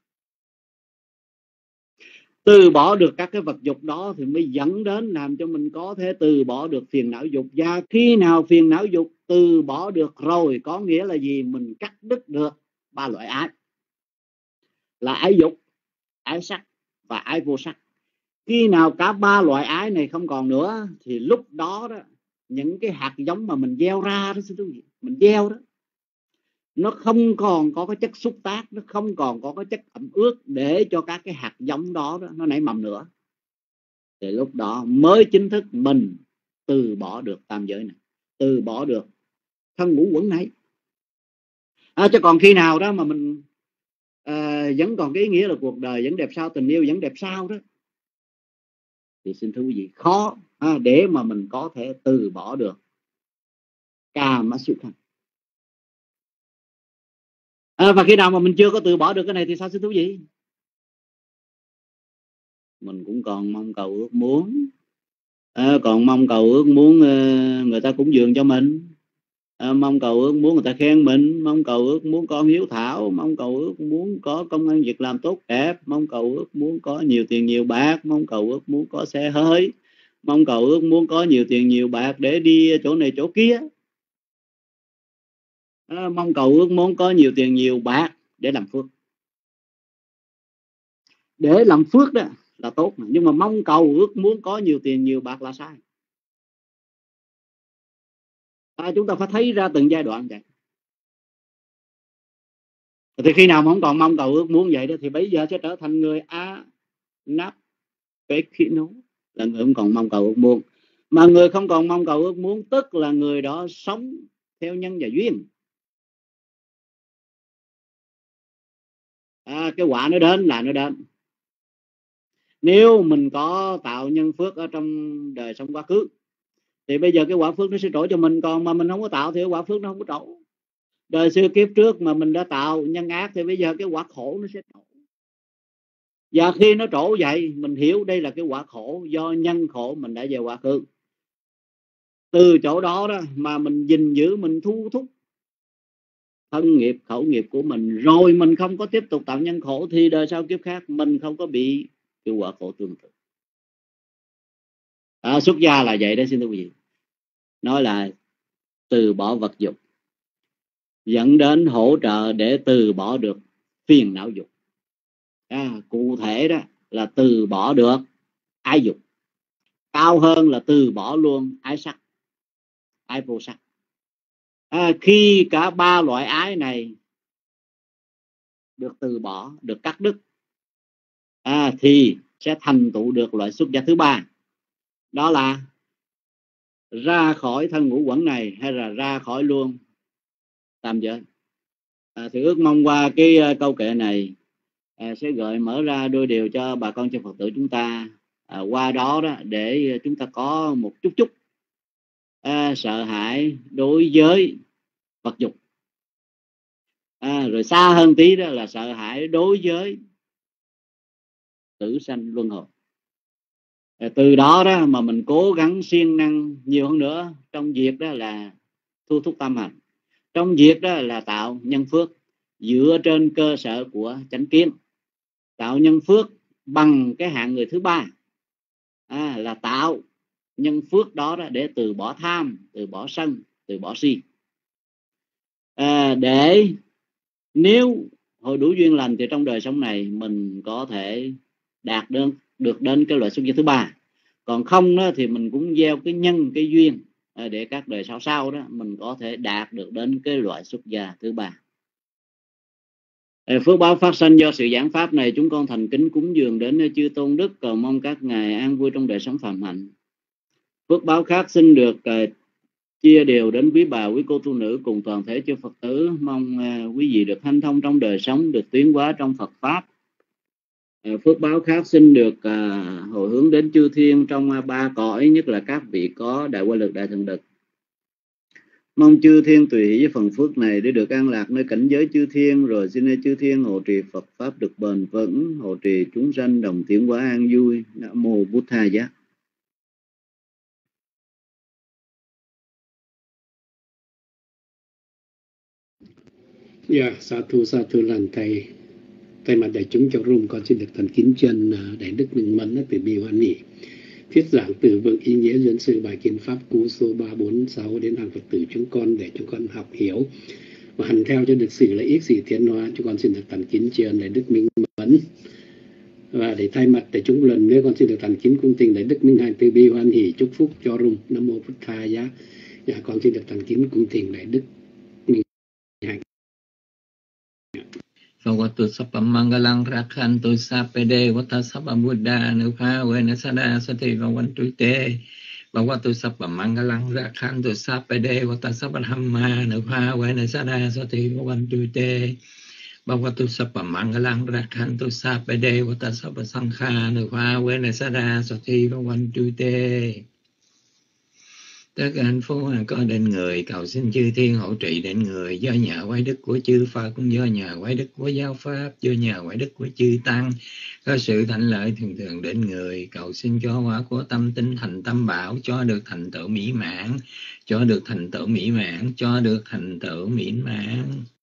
Từ bỏ được các cái vật dục đó thì mới dẫn đến làm cho mình có thể từ bỏ được phiền não dục. Và khi nào phiền não dục từ bỏ được rồi, có nghĩa là gì? Mình cắt đứt được ba loại ái, là ái dục, ái sắc và ái vô sắc. Khi nào cả ba loại ái này không còn nữa, thì lúc đó đó những cái hạt giống mà mình gieo ra đó, mình gieo đó, nó không còn có cái chất xúc tác, nó không còn có cái chất ẩm ướt để cho các cái hạt giống đó nó nảy mầm nữa. Thì lúc đó mới chính thức mình từ bỏ được tam giới này, từ bỏ được thân ngũ uẩn này. Chứ còn khi nào đó mà mình vẫn còn cái ý nghĩa là cuộc đời vẫn đẹp sao, tình yêu vẫn đẹp sao đó, thì xin thưa quý vị, khó để mà mình có thể từ bỏ được Kama Sukha. Và khi nào mà mình chưa có từ bỏ được cái này thì sao, xin thưa quý vị? Mình cũng còn mong cầu ước muốn, người ta cúng dường cho mình, mong cầu ước muốn người ta khen mình, mong cầu ước muốn con hiếu thảo, mong cầu ước muốn có công ăn việc làm tốt đẹp, mong cầu ước muốn có nhiều tiền nhiều bạc, mong cầu ước muốn có xe hơi, mong cầu ước muốn có nhiều tiền nhiều bạc để đi chỗ này chỗ kia, mong cầu ước muốn có nhiều tiền nhiều bạc để làm phước. Để làm phước đó là tốt, nhưng mà mong cầu ước muốn có nhiều tiền nhiều bạc là sai. Chúng ta phải thấy ra từng giai đoạn vậy. Thì khi nào mà không còn mong cầu ước muốn vậy đó thì bây giờ sẽ trở thành người Anapekino, là người không còn mong cầu ước muốn. Mà người không còn mong cầu ước muốn tức là người đó sống theo nhân và duyên. Cái quả nó đến là nó đến. Nếu mình có tạo nhân phước ở trong đời sống quá khứ thì bây giờ cái quả phước nó sẽ trổ cho mình. Còn mà mình không có tạo thì quả phước nó không có trổ. Đời xưa kiếp trước mà mình đã tạo nhân ác thì bây giờ cái quả khổ nó sẽ trổ. Và khi nó trổ vậy, mình hiểu đây là cái quả khổ do nhân khổ mình đã gieo quá khứ. Từ chỗ đó đó mà mình gìn giữ, mình thu thúc thân nghiệp khẩu nghiệp của mình, rồi mình không có tiếp tục tạo nhân khổ, thì đời sau kiếp khác mình không có bị cái quả khổ tương tự. Xuất gia là vậy đó, xin thưa quý vị. Nói là từ bỏ vật dục dẫn đến hỗ trợ để từ bỏ được phiền não dục. Cụ thể đó là từ bỏ được ái dục. Cao hơn là từ bỏ luôn ái sắc, ái vô sắc. Khi cả ba loại ái này được từ bỏ, được cắt đứt, thì sẽ thành tựu được loại xuất gia thứ ba. Đó là ra khỏi thân ngũ uẩn này, hay là ra khỏi luôn tam giới. Thì ước mong qua cái câu kệ này sẽ gợi mở ra đôi điều cho bà con trong Phật tử chúng ta. Qua đó đó để chúng ta có một chút sợ hãi đối với vật dục, rồi xa hơn tí đó là sợ hãi đối với tử sanh luân hồi. Từ đó đó mà mình cố gắng siêng năng nhiều hơn nữa trong việc đó là thu thúc tâm hành, trong việc đó là tạo nhân phước dựa trên cơ sở của chánh kiến. Tạo nhân phước bằng cái hạng người thứ ba là tạo nhân phước đó để từ bỏ tham, từ bỏ sân, từ bỏ si, để nếu hội đủ duyên lành thì trong đời sống này mình có thể đạt được đến cái loại xuất gia thứ ba. Còn không đó, thì mình cũng gieo cái nhân, cái duyên để các đời sau đó mình có thể đạt được đến cái loại xuất gia thứ ba. Phước báo phát sanh do sự giảng pháp này, chúng con thành kính cúng dường đến chư tôn đức, cầu mong các ngài an vui trong đời sống phạm hạnh. Phước báo khác xin được chia đều đến quý bà, quý cô tu nữ cùng toàn thể chư Phật tử. Mong quý vị được hanh thông trong đời sống, được tiến hóa trong Phật pháp. Phước báo khác xin được hồi hướng đến chư thiên trong ba cõi, nhất là các vị có đại qua lực, đại thần lực. Mong chư thiên tùy hỷ với phần phước này để được an lạc nơi cảnh giới chư thiên, rồi xin chư thiên hộ trì Phật pháp được bền vững, hộ trì chúng sanh đồng tiến hóa an vui. Nam mô Bụt Tha Giá. Sa thu lành thầy. Thay mặt đại chúng cho room, con xin được thành kính chân Đại Đức Minh Mẫn từ Bi Hoan Hỷ thuyết giảng từ vựng ý nghĩa dẫn sự bài kinh pháp cú số 346 đến hàng Phật tử chúng con để chúng con học hiểu và hành theo cho được sự lợi ích, sự tiến hóa. Chúng con xin được thành kính chân Đại Đức Minh Mẫn. Và để thay mặt đại chúng lần nữa, con xin được thành kính cung tình Đại Đức Minh Hạnh từ Bi Hoan Hỷ chúc phúc cho room. Nam mô Bụt Tha Giá. Con xin được thành kính cung tình Đại Đức Minh Hạnh. Bhagavato Sappa Mangalang Rakhantu Sapede Vata Sappa Buddha Nupa Vena Sada Sati Bhavantu Te. Bhagavato Sappa Mangalang Rakhantu Sapede Vata Sappa Dhamma Nupa Vena Sada Sati Bhavantu Te. Bhagavato Sappa Mangalang Rakhantu Sapede Vata Sappa Sankha Nupa Vena Sada Sati Bhavantu Te. Tất cả hạnh phúc có đến người, cầu xin chư thiên hộ trì đến người, do nhờ quái đức của chư Phật, do nhờ quái đức của giáo pháp, do nhờ quái đức của chư Tăng, có sự thạnh lợi thường thường đến người, cầu xin cho quả của tâm tinh thành tâm bảo, cho được thành tựu mỹ mãn, cho được thành tựu mỹ mãn, cho được thành tựu mỹ mãn.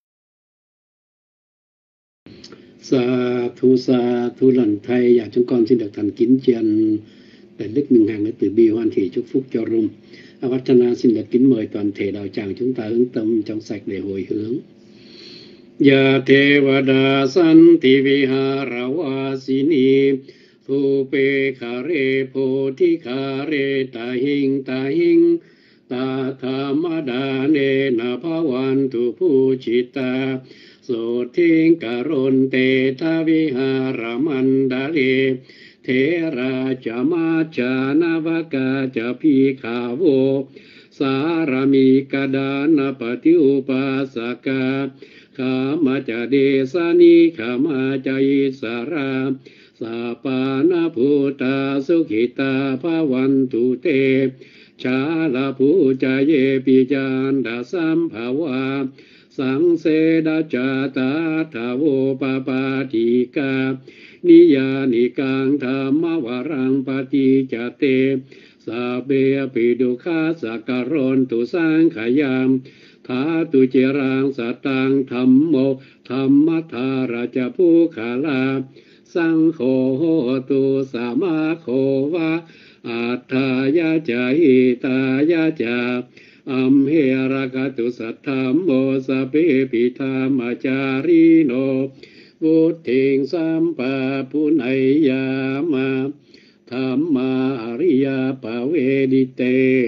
Sa thu lần thay, và chúng con xin được thành kính tri ân Đại Đức Minh Hằng đã từ bi hoan hỷ chúc phúc cho Rum. Avatana xin được kính mời toàn thể đạo tràng chúng ta hướng tâm trong sạch để hồi hướng. Ya Tevada Santi Vihara Vasini Thu Pe Khare Poti Khare Tahing Ta Thamadane Napavantu Puchita So Thing Karon Te Tavihara Mandale Thế ra cha ma cha navaka cha pi kha vô sarami kadana pati upasaka kama cha desani kama cha isara sapana bhuta sukhita bhavantu te chala puja ye pijanda sambhava sang se da cha ta thavo papatikaนิยานิกังธรรมวรังปฏิจเตสาเบปิดุขาสักการนตุสังขยามทาตุเจรังสัตตังธรรมโมธรรมธาราจภูขาลาสังโฆตุสามาโควะอัฏฐายาจาหิตายาจาอัมเหระกตุสัทธมโมสเปปิธรรมจาริโนวุติงสัมปะปุนัยยามาธรรมาอริยปะเวดิเต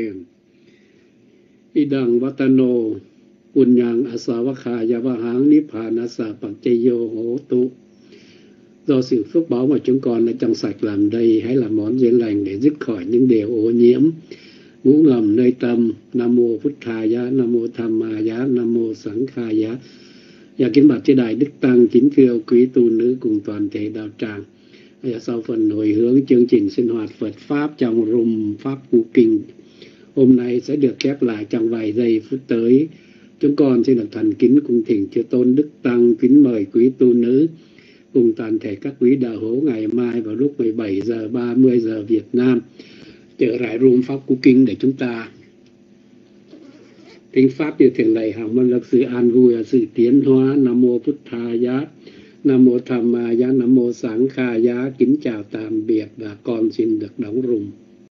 อิดังวัตโนปุญญังอสาวคายาวหังนิพพานัสสะปัจเจโยโหตุdo sự phước báo mà chúng con đã trong sạch làm đầy, hãy làm món duyên lành để dứt khỏi những điều ô nhiễm ngủ ngầm nơi tâm. Nam mô Phật Thaya, Nam mô Tham Maya, Nam mô Sẵn Khaya. Và kính bạch chư đại đức tăng, kính thưa quý tu nữ cùng toàn thể đạo tràng. Sau phần hồi hướng chương trình sinh hoạt Phật pháp trong room pháp Cú Kinh hôm nay sẽ được khép lại trong vài giây phút tới. Chúng con xin được thành kính cung thỉnh chư tôn đức tăng, kính mời quý tu nữ cùng toàn thể các quý đạo hữu ngày mai vào lúc 17 giờ 30 giờ Việt Nam trở lại room pháp Cú Kinh để chúng ta thính pháp như thường lệ, hằng mong được sự an vui và sự tiến hóa. Nam mô Phật Thaya, Nam mô Tham Maya, Nam mô Sẵn Khaya. Kính chào tạm biệt và con xin được đóng room.